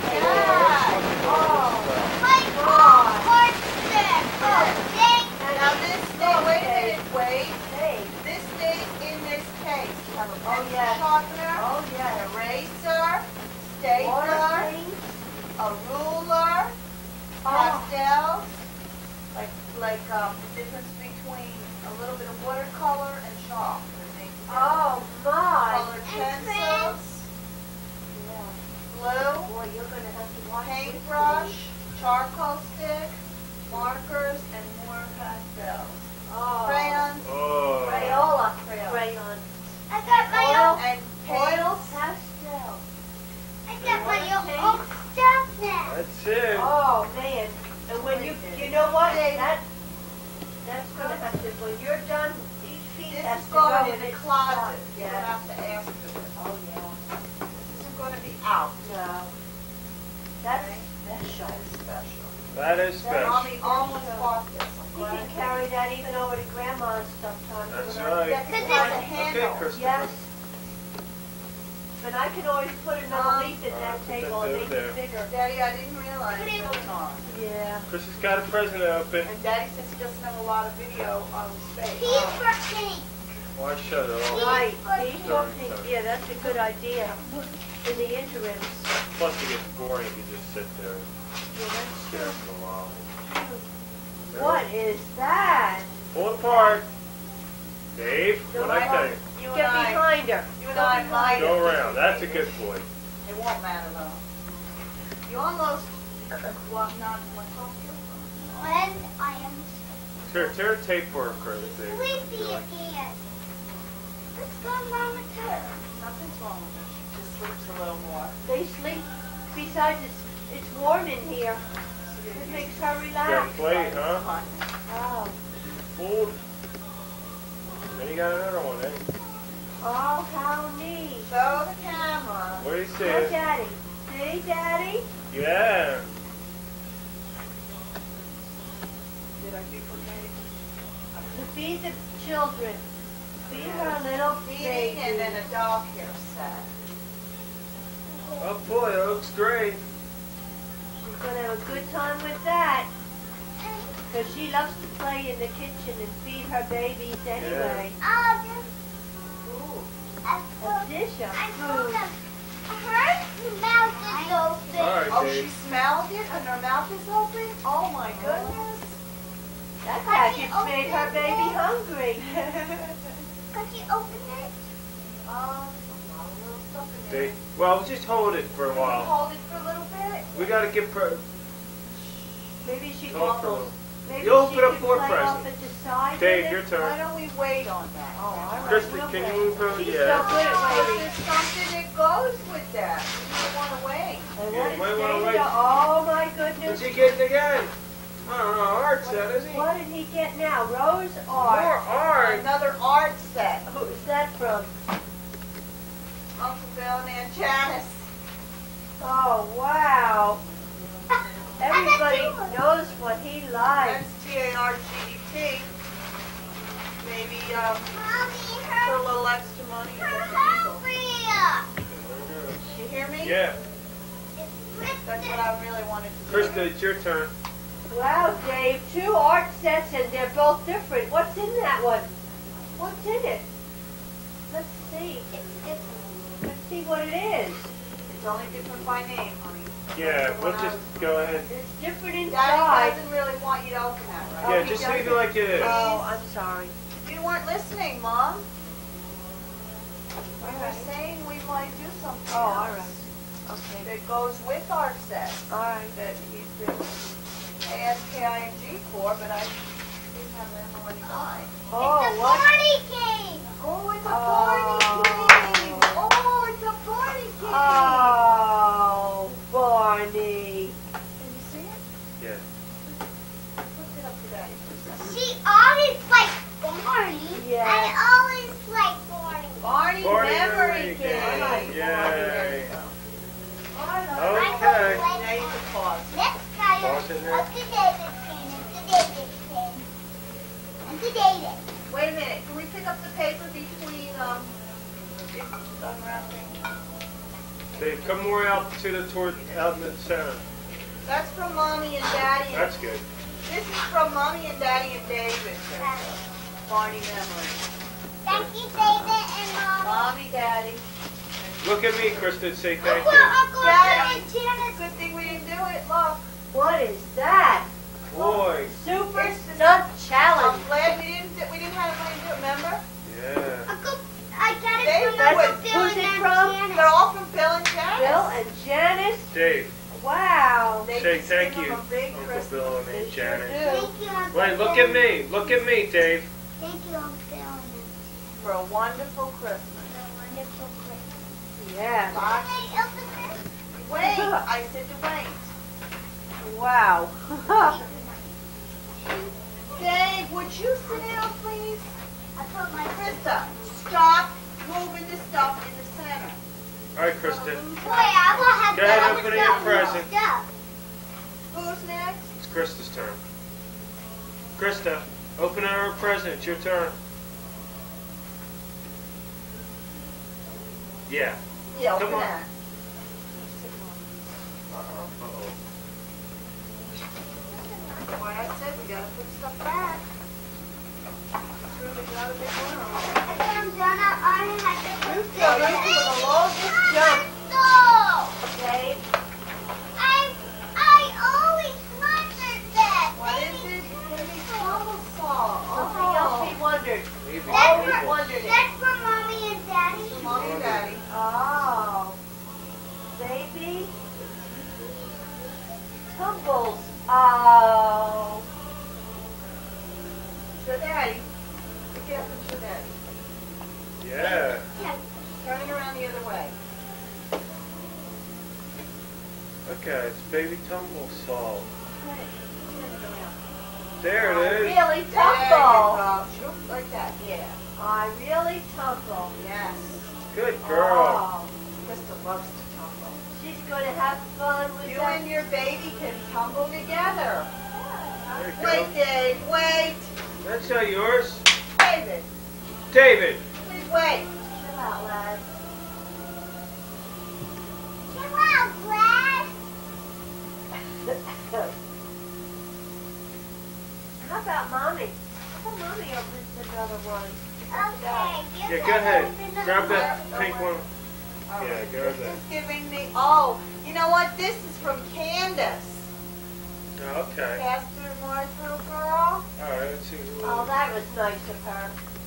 Oh! My God. God, there. Oh, thank Now this day, wait a minute, wait. Hey. This stays in this case. You have a Oh, pencil yeah. sharpener, Oh, an yeah. eraser, Water stapler, things. a ruler, Oh. pastels, like like um, the difference between a little bit of watercolor and chalk. That makes sense. Oh, my. Colored pencils, Yeah. glue, Boy, you're going to have to watch this paintbrush, charcoal stick, markers, and more pastels. Oh. Crayons Oh. Crayola. Crayon. Crayon. I got my Oil. own. and Oil paints. pastel. I got my own own stuff now. That's it. Oh, man. And when you, you know what? Dave. That, that's going to have to, when you're done, these feet This have is to go going in in the its closet. spot. You're gonna Yeah. have to ask for it. Oh, yeah. This isn't gonna be out. No. That's Okay. special. That is special. That is special. Mommy almost bought this. I'm You glad can I carry that even over to grandma's sometimes. That's when I- right. Yeah, 'cause it Cause has a it's- Okay, handle. Krista. Yes. But I can always put another Um, leaf in uh, that put table that and make there. it bigger. Daddy, I didn't realize it was on. Yeah. Chris has got a present to open. And Daddy says he doesn't have a lot of video on his face. Peas for pink. Why shut it off? Right. for These pink. are pink. Yeah, that's a good idea. In the interim. Plus it gets boring if you just sit there and Yeah, that's stare for a while. true. What is that? Pull it apart. Dave, So what I I- tell you? You and Get I, behind her. you and I might. Go around. That's a good boy. It won't matter though. You almost, well, not my coffee. When I am Tear, tear a tape for her, Chris. Dave. sleepy again. What's going on with her? Nothing's wrong with her. She just sleeps a little more. They sleep. Besides, it's, it's warm in here. It makes her Got relax. a plate, huh? Oh. Full. Then you got another one, eh? Oh, how neat. Show the camera. What do you Look, say? Daddy. See, Daddy? Yeah. Did I duplicate? To feed the children. Feed her little Feeding and then baby. a dog hair set. Oh boy, that looks great. She's going to have a good time with that. Because she loves to play in the kitchen and feed her babies anyway. Oh, this Ooh. I A put, dish of I put food. them. Her mouth is open. All right, Oh, she Dave. smelled it and her mouth is open? Oh my goodness. That package made her baby hungry. Could you open it? Um, there's a lot of little stuff in there. Dave. Well, just hold it for a Can you while. hold it for a little bit? We gotta get per. Maybe she Talk for a can. little. Maybe You open she up can more play presents. off at the side Dave, with your it. turn. Why don't we wait on that? Oh, all right. Kristen, we'll can you wait. move over? She's Yeah. so good at Oh, waiting. there's something that goes with that. You don't want to wait. They Yeah, want you to might wanna stay wait. there. Oh my What's goodness. he getting again? I don't know. Art set, is he? What did he get now? Rose More art. art. Another art set. Who is that from? Uncle Bill and Aunt Janice. Oh wow. Everybody knows what he likes. That's T A R G E T. Maybe um, Mommy, put a her, little extra money in her the diesel. hurry. You hear me? Yeah. That's what I really wanted to do. Krista, it's your turn. Wow, Dave, two art sets and they're both different. What's in that one? What's in it? Let's see. It's different. Let's see what it is. It's only different by name, honey. Yeah, we'll just go ahead. It's different Daddy inside. doesn't really want you to open that, right? Yeah, he just doesn't. leave it like it is. Oh, I'm sorry. You weren't listening, Mom. We All were right. saying we might do something Oh, all else right. Okay. that goes with our set All right. that he's been A S K I N G for, but I didn't have that money to buy. Oh, It's a what? party game. Oh, it's a Oh. party game! Oh, it's a party game! Oh, Barney. Can you see it? Yeah. Lift it up to Daddy. She always likes Barney. Yeah. I always like Barney. Barney, Barney memory memory game. game. I like Yay. Barney. There you go. I like Okay. it. Now you can pause. Let's try Pause it. it now. Uncle David's pen. Uncle David's pen. Uncle David. Wait a minute. Can we pick up the paper between um this unwrapping? Dave, come more out to the toward out in the center. That's from Mommy and Daddy. That's good. This is from Mommy and Daddy and David. Barney memory. Thank you, David and Mom. Mommy, Daddy. Look at me, Krista, and say thank Uncle, you. Uncle, Daddy. and Janice. Good thing we didn't do it. Look. What is that? Boy. Super It's the- Stunt I'm Challenge. glad we didn't. do- We didn't have money to do it. Remember? Yeah. Uncle, I got it They from know Uncle it. Bill Who's and it Aunt from? Janice. They're all from Bill and Janice. Bill and Janice. Dave, Wow. They say just thank give you, them a big Uncle Christmas. Bill and They Aunt sure Janet. do. Thank you, Uncle Wait, look Bill. at me. Look at me, Dave. Thank you, Uncle Bill and Aunt For a wonderful Christmas. Janice. Wonderful Christmas. Yeah. Lots. Can I open this? Wait. I said to wait. Wow. Dave, would you sit down, please? I put my Krista, stop moving the stuff in the center. All right, Krista. Boy, I will have Go ahead, to open your present. Stuff. Who's next? It's Krista's turn. Krista, open her present. It's your turn. Yeah. Yeah, Come open on. that. Uh-oh. Boy, I said we gotta put stuff back. It's really got a big one on it. I found Donna. I had to put So this is the longest jump. No! Dave. I, I always wondered that. What is it? Baby trouble saw. Something else he wondered. Maybe. That's Always for, wondered it. that's for Mommy and Daddy. Mommy and Daddy. Oh. Baby. Tumbles. Oh. Show Daddy. Be careful, show Daddy. Yeah. Turn it around the other way. Okay, it's baby tumble solved. Turn it around. There I it is. really There you tumble. go. Shoot, like that. Yeah. I really tumble. Yes. Good girl. Oh. Krista loves to tumble. She's going to have fun with You that. and your baby can tumble together. There you go. Wait, Dave, wait. That's not yours. David, David. please wait. Chill out, lad. Chill out, Brad. How about Mommy? How about Mommy opens another one? Okay. Yeah, you go guys ahead. open up Grab my- that pink one. All Yeah, right. go This there. is giving me, oh, you You know what? This is from Candace. Oh, okay. Pastor Martha little girl. All right, let's see who. Oh, that was nice of her.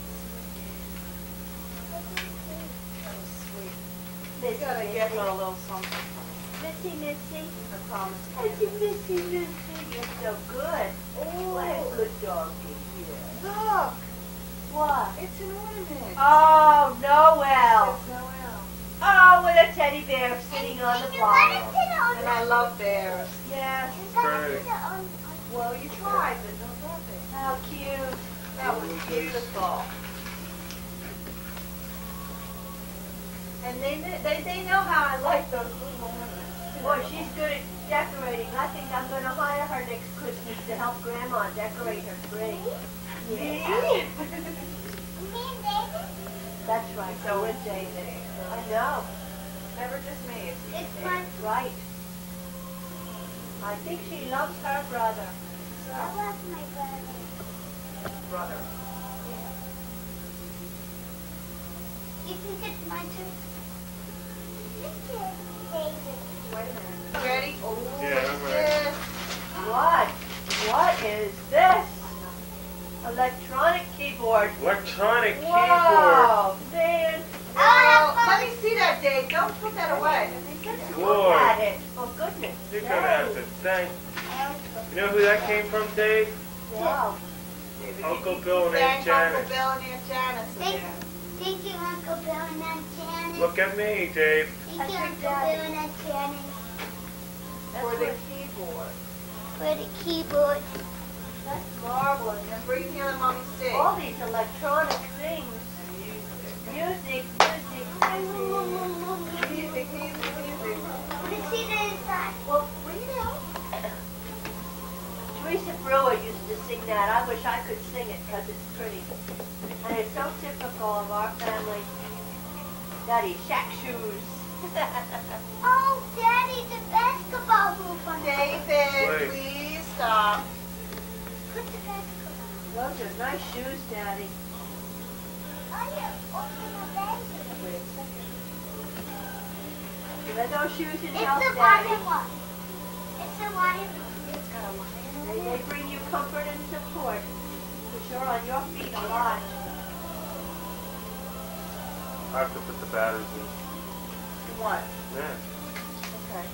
Oh, sweet. Missy, You gotta get her a little something. Missy, Missy. I promise. Missy, Missy, Missy. You're so good. Oh, what a good doggy. Yeah. Look, What? it's an ornament. Oh, Noel. It's Noel. Oh, with a teddy bear sitting on the bottom. And I love bears. Yes. Great. Well, you tried, but no love it. How cute. That was beautiful. And they, they, they know how I like those little ornaments. Boy, she's good at decorating. I think I'm going to hire her next Christmas to help Grandma decorate her tree. Me? That's right. So is David. I know. Never just me. It's It's me. fun. Right. I think she loves her brother. I love my brother. Brother. You think it's my turn? Thank you, David. Wait a minute. Ready? Oh, Yeah, what's I'm ready. this? What? What is this? Electronic keyboard. Electronic keyboard. Wow, man. Oh, let me see that, Dave. Don't put that away. Look Boy. at it. Oh, goodness. You're gonna have to thank. You know who that came from, Dave? Wow. David, Uncle you- Bill and you Aunt thank Uncle Janice. Bill and Aunt Janice Thank, again. thank you, Uncle Bill and Aunt Janet. Look at me, Dave. Thank you, I Uncle think Daddy- Bill and Aunt Janet, That's For the what- keyboard. for the keyboard. That's marvelous. And bring here and Mommy see. All these electronic things. Music, music, music. Music, music, music. Let's see the inside. Well, bring it out. Teresa Brewer used to sing that. I wish I could sing it because it's pretty. And it's so typical of our family. Daddy, shack shoes. Oh, Daddy, the basketball hoop on the David, Wait. please stop. Put the basketball. Those are nice shoes, Daddy. Oh, yeah, open the basket. Wait a second. Let those shoes in It's house, the Daddy. water one. It's the water one. It's got a lion on They, it. they bring you comfort and support. Which are on your feet a lot. I have to put the batteries in. What? Yeah. Okay.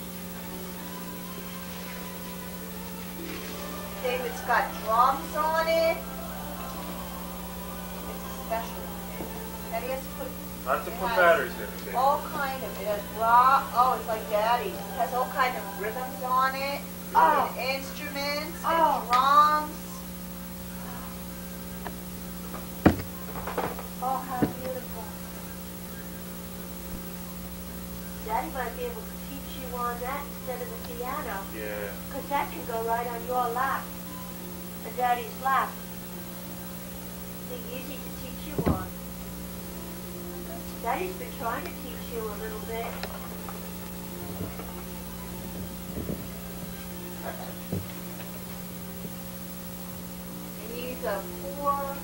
David's got drums on it. It's a special one. And he has to put I have to put Yes. batteries in it, Dave. all kind of, it has rock, oh, it's like Daddy's. It has all kind of rhythms on it. Oh. And instruments Oh. and drums. Oh, how beautiful. Daddy might be able to teach you on that instead of the piano. Yeah. Because that can go right on your lap. And Daddy's lap. Be easy to teach you on. Daddy's been trying to teach you a little bit. It needs a four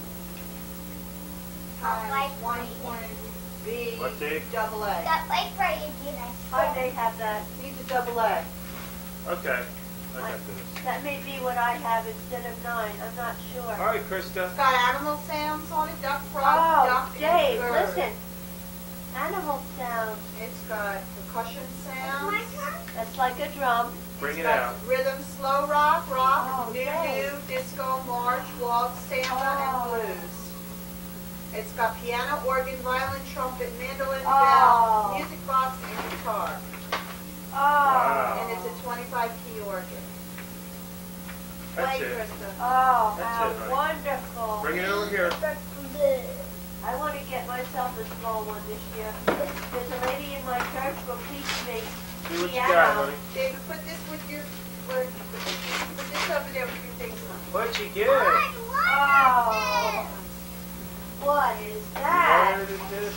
times one point B What, Dave? double A. That way for you, Gina. Why they have that? Needs a double A. Okay. I got this. That may be what I have instead of nine. I'm not sure. All right, Krista. It's got animal sounds on it, duck, frog, Oh, duck, Dave, and bird. listen. Animal sounds. It's got percussion My sounds. turn? That's like a drum. Bring It's it got out. rhythm, slow rock, rock, Oh, new, Dave. new, disco, march, waltz, samba, Oh. and blues. It's got piano, organ, violin, trumpet, mandolin, Oh. bell, music box, and guitar. Oh. Wow. And it's a twenty-five key organ. That's Play, it. Krista. Oh, That's how it, honey. wonderful. Bring it over here. I want to get myself a small one this year. There's a lady in my church will teach me See what you piano. got, honey. David, put this with your, where, put this over there with your things on. What'd you get? Oh. What is that? What is this?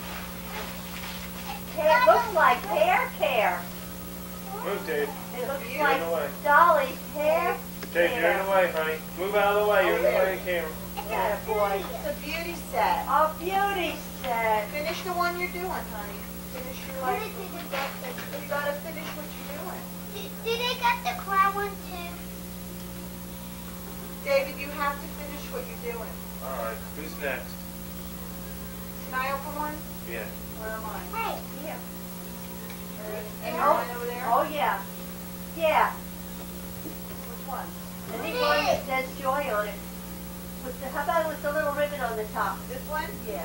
It looks like hair care. Move, Dave. It looks You're in like the way. Dolly's hair Dave, you're in the way, honey. Move out of the way. You're in the way of the camera. Yeah, boy. It's a beauty set. A beauty set. Finish the one you're doing, honey. finish your Where life. did they get this? You gotta finish what you're doing. Did, did they get the crown one too? David, you have to finish what you're doing. Alright, who's next? Can I open one? Yeah. Where am I? Hey. Here. And Oh. mine over there? Oh, yeah. Yeah. Which one? Any one that says joy on it. With the, how about with the little ribbon on the top? This one? Yeah.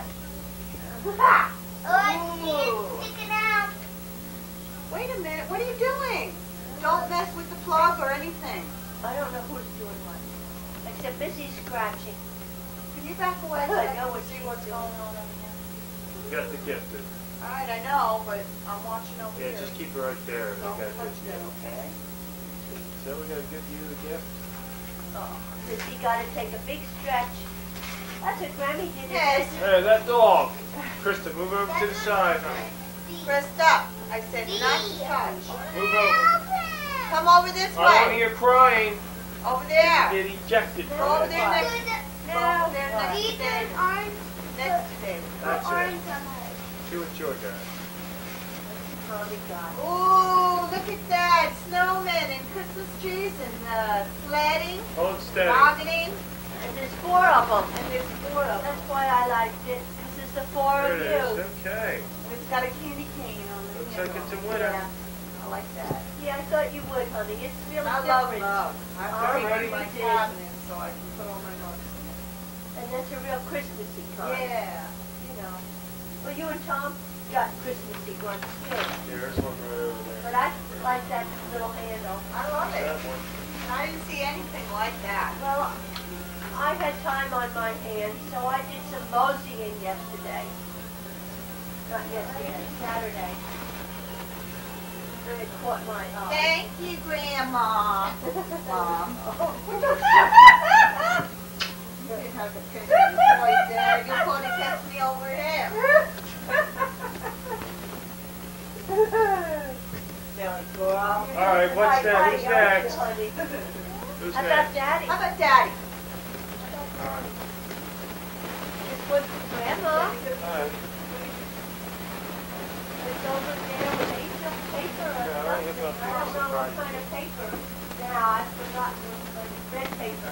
Oh, I see Ooh. it sticking out. Wait a minute, what are you doing? Don't mess with the plug or anything. I don't know who's doing what. Except Missy's scratching. Can you back away I so I know can what see she's what's doing. going on over here? You got the gift. Alright, I know, but I'm watching over Yeah, here. just keep it right there. We Don't got a touch good that, gift. okay? So we gotta give you the gift. Oh, Missy got to take a big stretch. That's what Grammy did. Yes. Hey, that dog! Krista, move over to the side, honey. Krista, I said not to touch. Move over. Come over this I don't want to way. hear crying. Over there. Get ejected. Go over there next, Good. go over there next to These David. are orange. Next to David. That's it. Orange on my. See what your guy. Mommy got it. Ooh, look at that. Snowmen and Christmas trees and uh, sledding, Hold steady. tobogganing, And there's four of them. and there's four of them. That's why I liked it, because there's the four There of it you. is. Okay. And it's got a candy cane on the Looks handle. like it's a winner. Yeah, I like that. Yeah, I thought you would, honey. It's really I love different. love. I've All got right, it in my you did. cabinet so I can put all my notes in And that's a real Christmassy it. kind. Yeah. You know. Well, you and Tom got Christmassy ones too. There's one right over there. But I like that little handle. I love it. That one. I didn't see anything like that. Well, I had time on my hands, so I did some moseying yesterday. Not yesterday, Saturday. And it caught my eye. Thank you, Grandma. Mom. You didn't have to pinch your voice there. You could have kept me over here. Silly girl. All right, what's that? Who's next? Who's How about next? Daddy? How about Daddy? This one's for Grandma. All right. It's over there with Ace of paper or Yeah, I something. have a I don't know what surprise. kind of paper. Now, I've forgotten what red paper.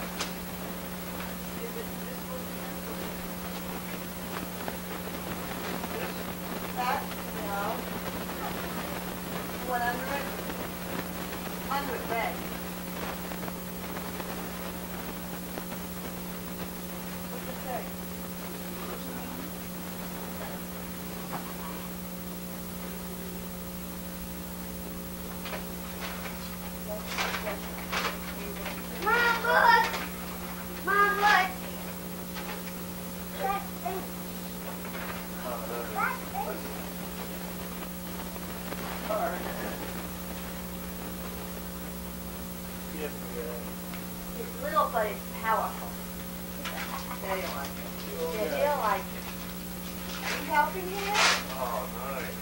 That? No. One under it? Under it, red. What's it say? Mom, look. Mom, look. That's it. That's it. Yeah, yeah. It's little, but it's powerful. There you like it. Yeah, they'll like it. Are you helping here? Oh, nice.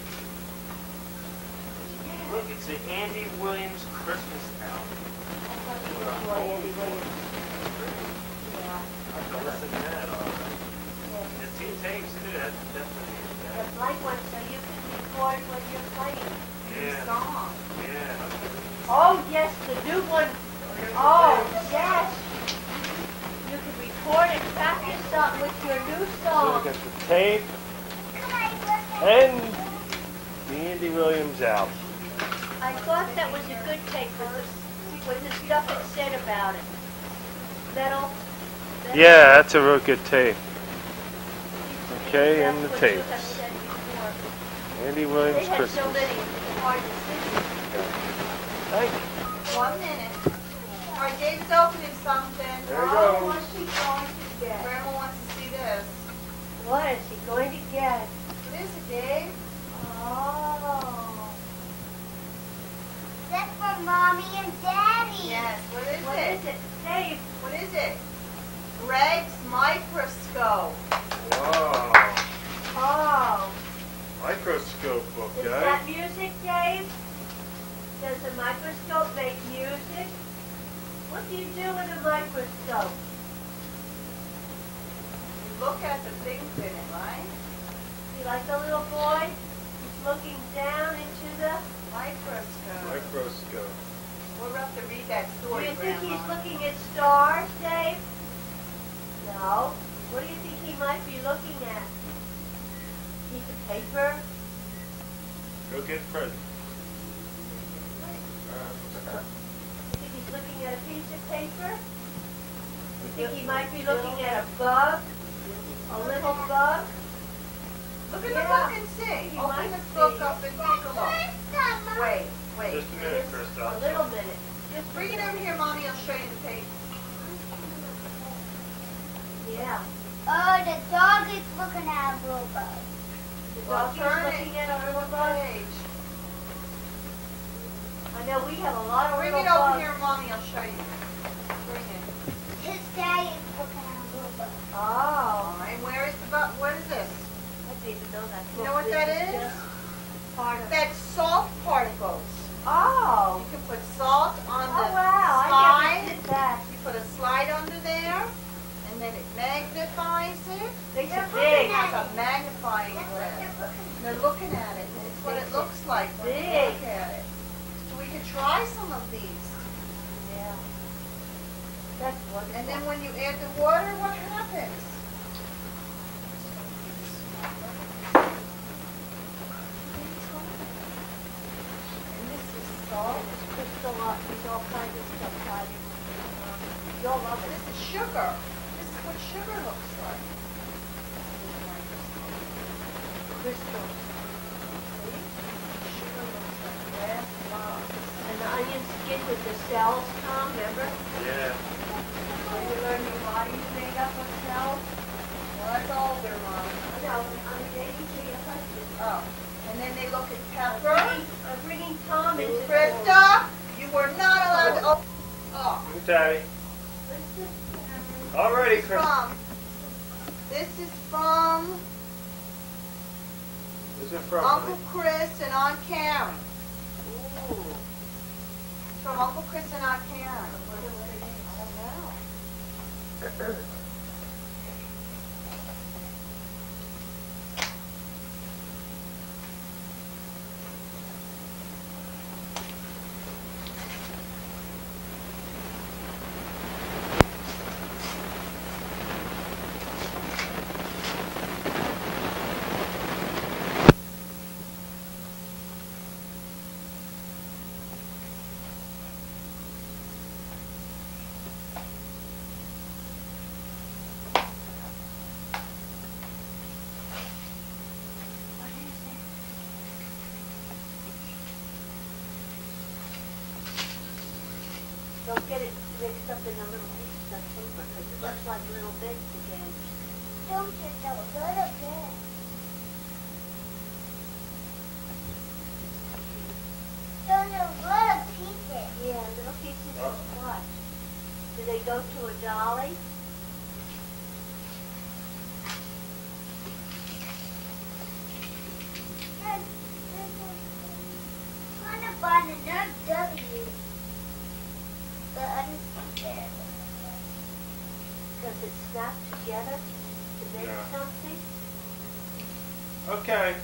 Look, it's the Andy Williams Christmas album. Boy, Andy Williams. Yeah. I can listen to that all right. Yeah. The two tapes too, that's definitely The yeah. blank one, so you can record when you're playing. Yeah. Song. Yeah. Oh, yes, the new one. Oh, yes. You can record and practice up with your new So song. we got the tape and the Andy Williams album. I thought that was a good tape with the, with the stuff it said about it. Metal. metal. Yeah, that's a real good tape. Okay, That's and the what you tapes. have said before. Andy They Williams had so Christmas. many, it's hard to see. Thank you. One minute. All right, David's opening something. There you Oh, go. what's she going to get? Grandma wants to see this. What is he going to get? What is it, Dave? Oh. That's for Mommy and Daddy. Yes, what is What it? is it? Dave. What is it? Greg's microscope. Wow. Oh. Microscope book, Is guys. that music, Dave? Does a microscope make music? What do you do with a microscope? You look at the things in it, right? You like a little boy? looking down into the Microscope. Microscope. We'll have to read that Do story, you think Grandma. he's looking at stars, Dave? No. What do you think he might be looking at? Piece of paper? Go get a present. You think he's looking at a piece of paper? You think he might be looking at a bug? A little bug? Look at Yeah. the book and see. He Open might the book be. up and take a look. Wait, wait. Just a minute, Just Krista. a little minute. Just Bring it over here, Mommy. I'll show you the page. Yeah. Oh, the dog is looking at a little bug. The Well, dog is turn looking it. at a Turn little the bug. page. I know we have a lot of Bring little it over bugs. here, Mommy. I'll show you. Bring it. His daddy is looking at a little bug. Oh. All right. Where is the book? What is this? I didn't even know that. You know what that This is? just Part of That's salt particles. Oh. You can put salt on Oh, the wow. I slide. never did that. You put a slide under there, and then it magnifies it. They They're are looking big. at It's a magnifying That's what glass. they're looking at. They're looking at it. It's what it looks like when you Big. look at it. So we could try some of these. Yeah. That's wonderful. And then when you add the water, what happens? And this is salt. There's crystal up. There's all kinds of stuff tied in. Um, You'll love it. This is sugar. This is what sugar looks like. Crystal. See? Sugar looks like glass blobs. And the onion skin with the cells, Tom, remember? Yeah. So you learn your body's made up of cells? Well, that's older, Mom. No, on the daily tree of husband. Oh. And then they look at I'm pepper. bringing, I'm bringing Tom into the Krista, you were not allowed to open. Oh. Look, Daddy. All righty, This is Krista. from. This is from Where's it from? Uncle honey? Chris and Aunt Karen. Ooh. It's from Uncle Chris and Aunt Karen. I don't know. Don't get it mixed up in a little piece of paper because it looks like little bits again. Don't just a little bit. Those are little pieces. Yeah, little pieces Oh. of what? Do they go to a dolly? Kind of on another W. The other there. Does it snap together to make Yeah. something? Okay.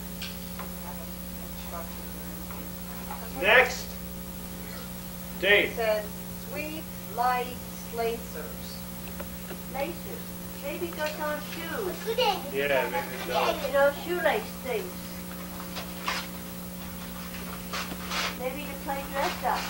Next. It Dave. says sweet light slacers. Laces. Maybe it goes on shoes. Good idea. Yeah, maybe it does. You know, shoelace things. Maybe to play dress up.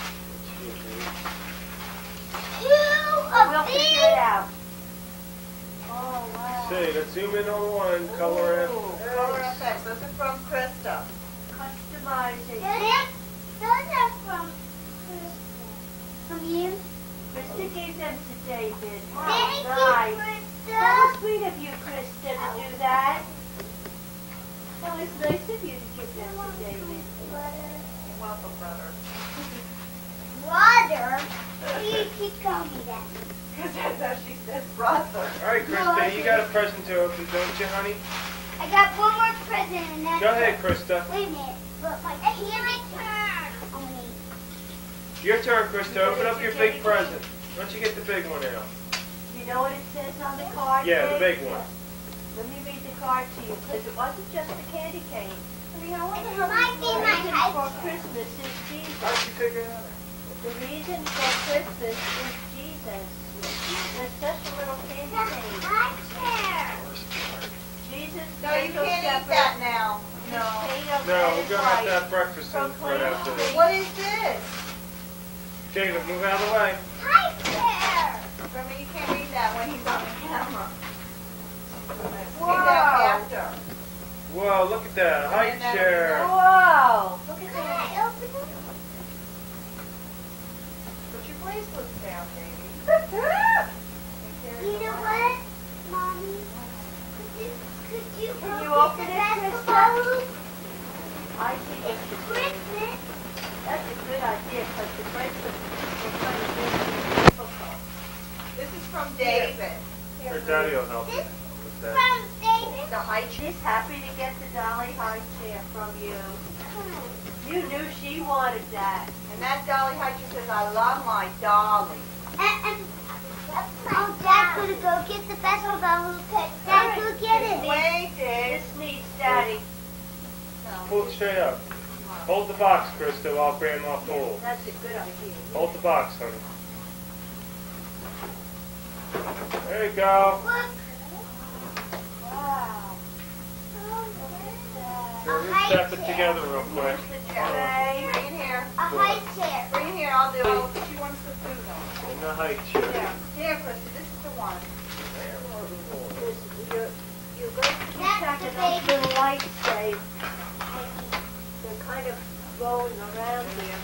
Two We'll of figure these. it out. Oh, wow. See, let's zoom in on one. Color it. Ooh, Color F X. Those are from Krista. Customizing. Those those are from from you. Krista gave them to David. How Thank nice. you, That was Krista. sweet of you, Krista, to do that. That was nice of you to give them to David. You're welcome, brother. Brother. You keep calling me that. Because that's how she says brother. All right, Krista, you got a present to open, don't you, honey? I got one more present and that's Go ahead, Krista. Wait a minute. But my here my turn. Only. Your turn, Krista. Open up your big present. Why don't you get the big one out? You know what it says on the card? Yeah, the Dave? big one. Let me read the card to you, because it wasn't just the candy cane. Honey, I wonder It how might be The my reason high for chair. Christmas is Jesus. How'd you figure that out? The reason for Christmas is Jesus. There's such a little candy The cane. high chair. Jesus No, you Candle can't eat Shepherd, that now. No. No, we're gonna have to have breakfast in right after this. What is this? Jacob, move out of the way. High chair. Remember, you can't read that when he's on the camera. Whoa. Read that after. Whoa, look at that, a high chair. Whoa! Look at Can that. I open it? Put your bracelets down, baby. You know what, Mommy? Could you, could you Can open you open the it, basketball hoop? I think It's it's Christmas. That's a good idea because the bracelet will kind of make it difficult. This is from David. Your daddy will help you This with that. from David. The high chair. She's happy to get the Dolly high chair from you. You knew she wanted that. And that Dolly high chair says, I love my Dolly. And, and oh, Dad's gonna go get the basketball hoop. Dad, go get it. Wait, Dave. This needs Daddy. Pull it straight up. Hold the box, Krista, while Grandma pulls. That's a good idea. Hold the box, honey. There you go. Look. Wow. Here, let's step it together real quick. Here's the tray. Bring it here. A high chair. Bring it here. I'll do it. I'll put you wants the food on. In the high chair. There. There, Krista. This is the one. This, you're, you're going to be That's checking the those baby. little lights, Dave. They're kind of rolling around here.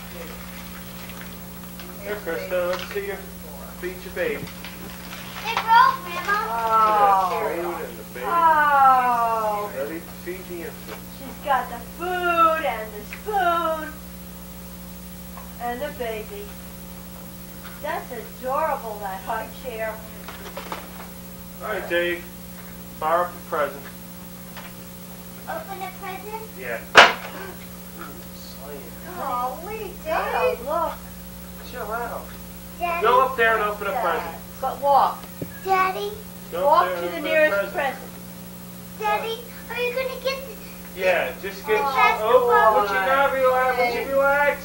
Here, Krista, let's see your feed your baby. They broke, Grandma. The Oh. food and the baby. Oh. Ready to feed the infant. She's got the food and the spoon and the baby. That's adorable, that high chair. All right, Dave. Fire up the present. Open the present. Yeah. Slam. Golly, Oh, Dave. look. Chill out. Daddy. Go up there and open a present. But walk. Daddy. Go up Walk there to and the open a nearest present. present. Daddy, are you gonna get the Yeah, just get. Oh, Oh, would you not relax? Would you relax?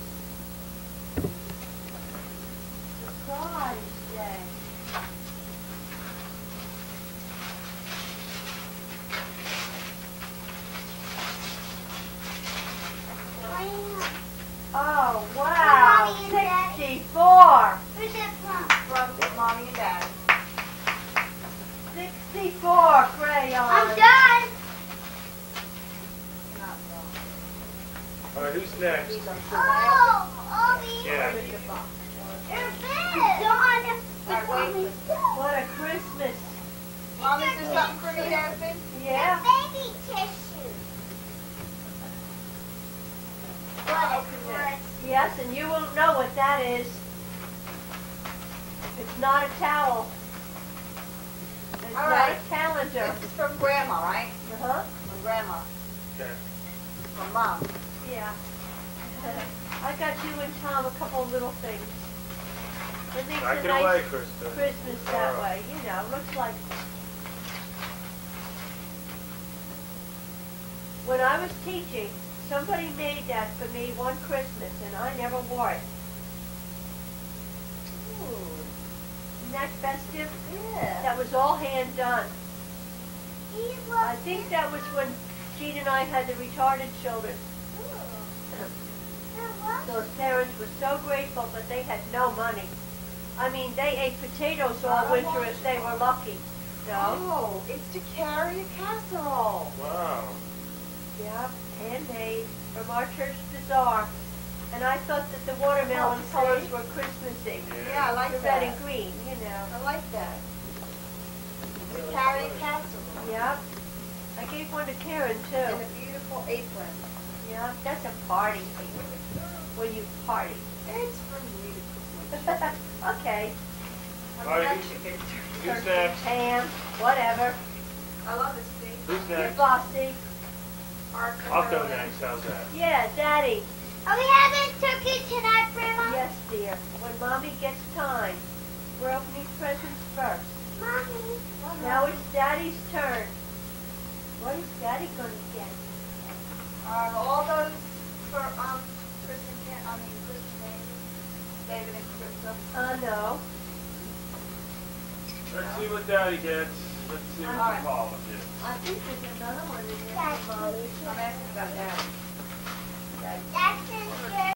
Surprise day. Oh, wow. Mommy and Daddy. sixty-four. Where's that from? From Mommy and Daddy. sixty-four crayons. I'm done. Not wrong. All right, who's next? These are for Oh, Obi. Yeah. Where's the box? You're big. Dawn. Alright, wait. What a Christmas. Mom, is there something for me to open? Yeah. Baby tissue. What is this? Yes, and you won't know what that is. It's not a towel. It's All not right. a calendar. This is from Grandma, right? Uh-huh. From Grandma. Okay. From Mom. Yeah. I got you and Tom a couple little things. It makes Back a it nice away, Krista. Christmas that way. You know, looks like... When I was teaching, somebody made that for me one Christmas, and I never wore it. Ooh. Isn't that festive? Yeah. That was all hand done. He I loves think it. that was when Jean and I had the retarded children. Those parents were so grateful, but they had no money. I mean, they ate potatoes all winter if they were lucky. No? Oh, it's to carry a casserole. Wow. Yeah, handmade from our church bazaar. And I thought that the watermelon Oh, colors see? were Christmassy. Yeah, I like The that. red and green, you know. I like that. To carry a casserole. Yeah. I gave one to Karen, And too. a beautiful apron. Yeah, that's a party thing. When you party. It's for me to cook my Okay. I All right, mean, that who's- chicken. Who's next? Ham, whatever. I love this thing. Who's You're next? bossy. Our I'll go curly. next. How's that? Yeah, Daddy. Are we having turkey tonight, Grandma? Yes, dear. When Mommy gets time, we're opening presents first. Mommy. Now it's Daddy's turn. What is Daddy going to get? Are all those for um Chris and Ken, I mean Chris and David? David and Krista? Uh, no. Let's see what Daddy gets. Let's see what Alright. Mama gets. I think there's another one in there for Mommy. I'm asking about that. That's just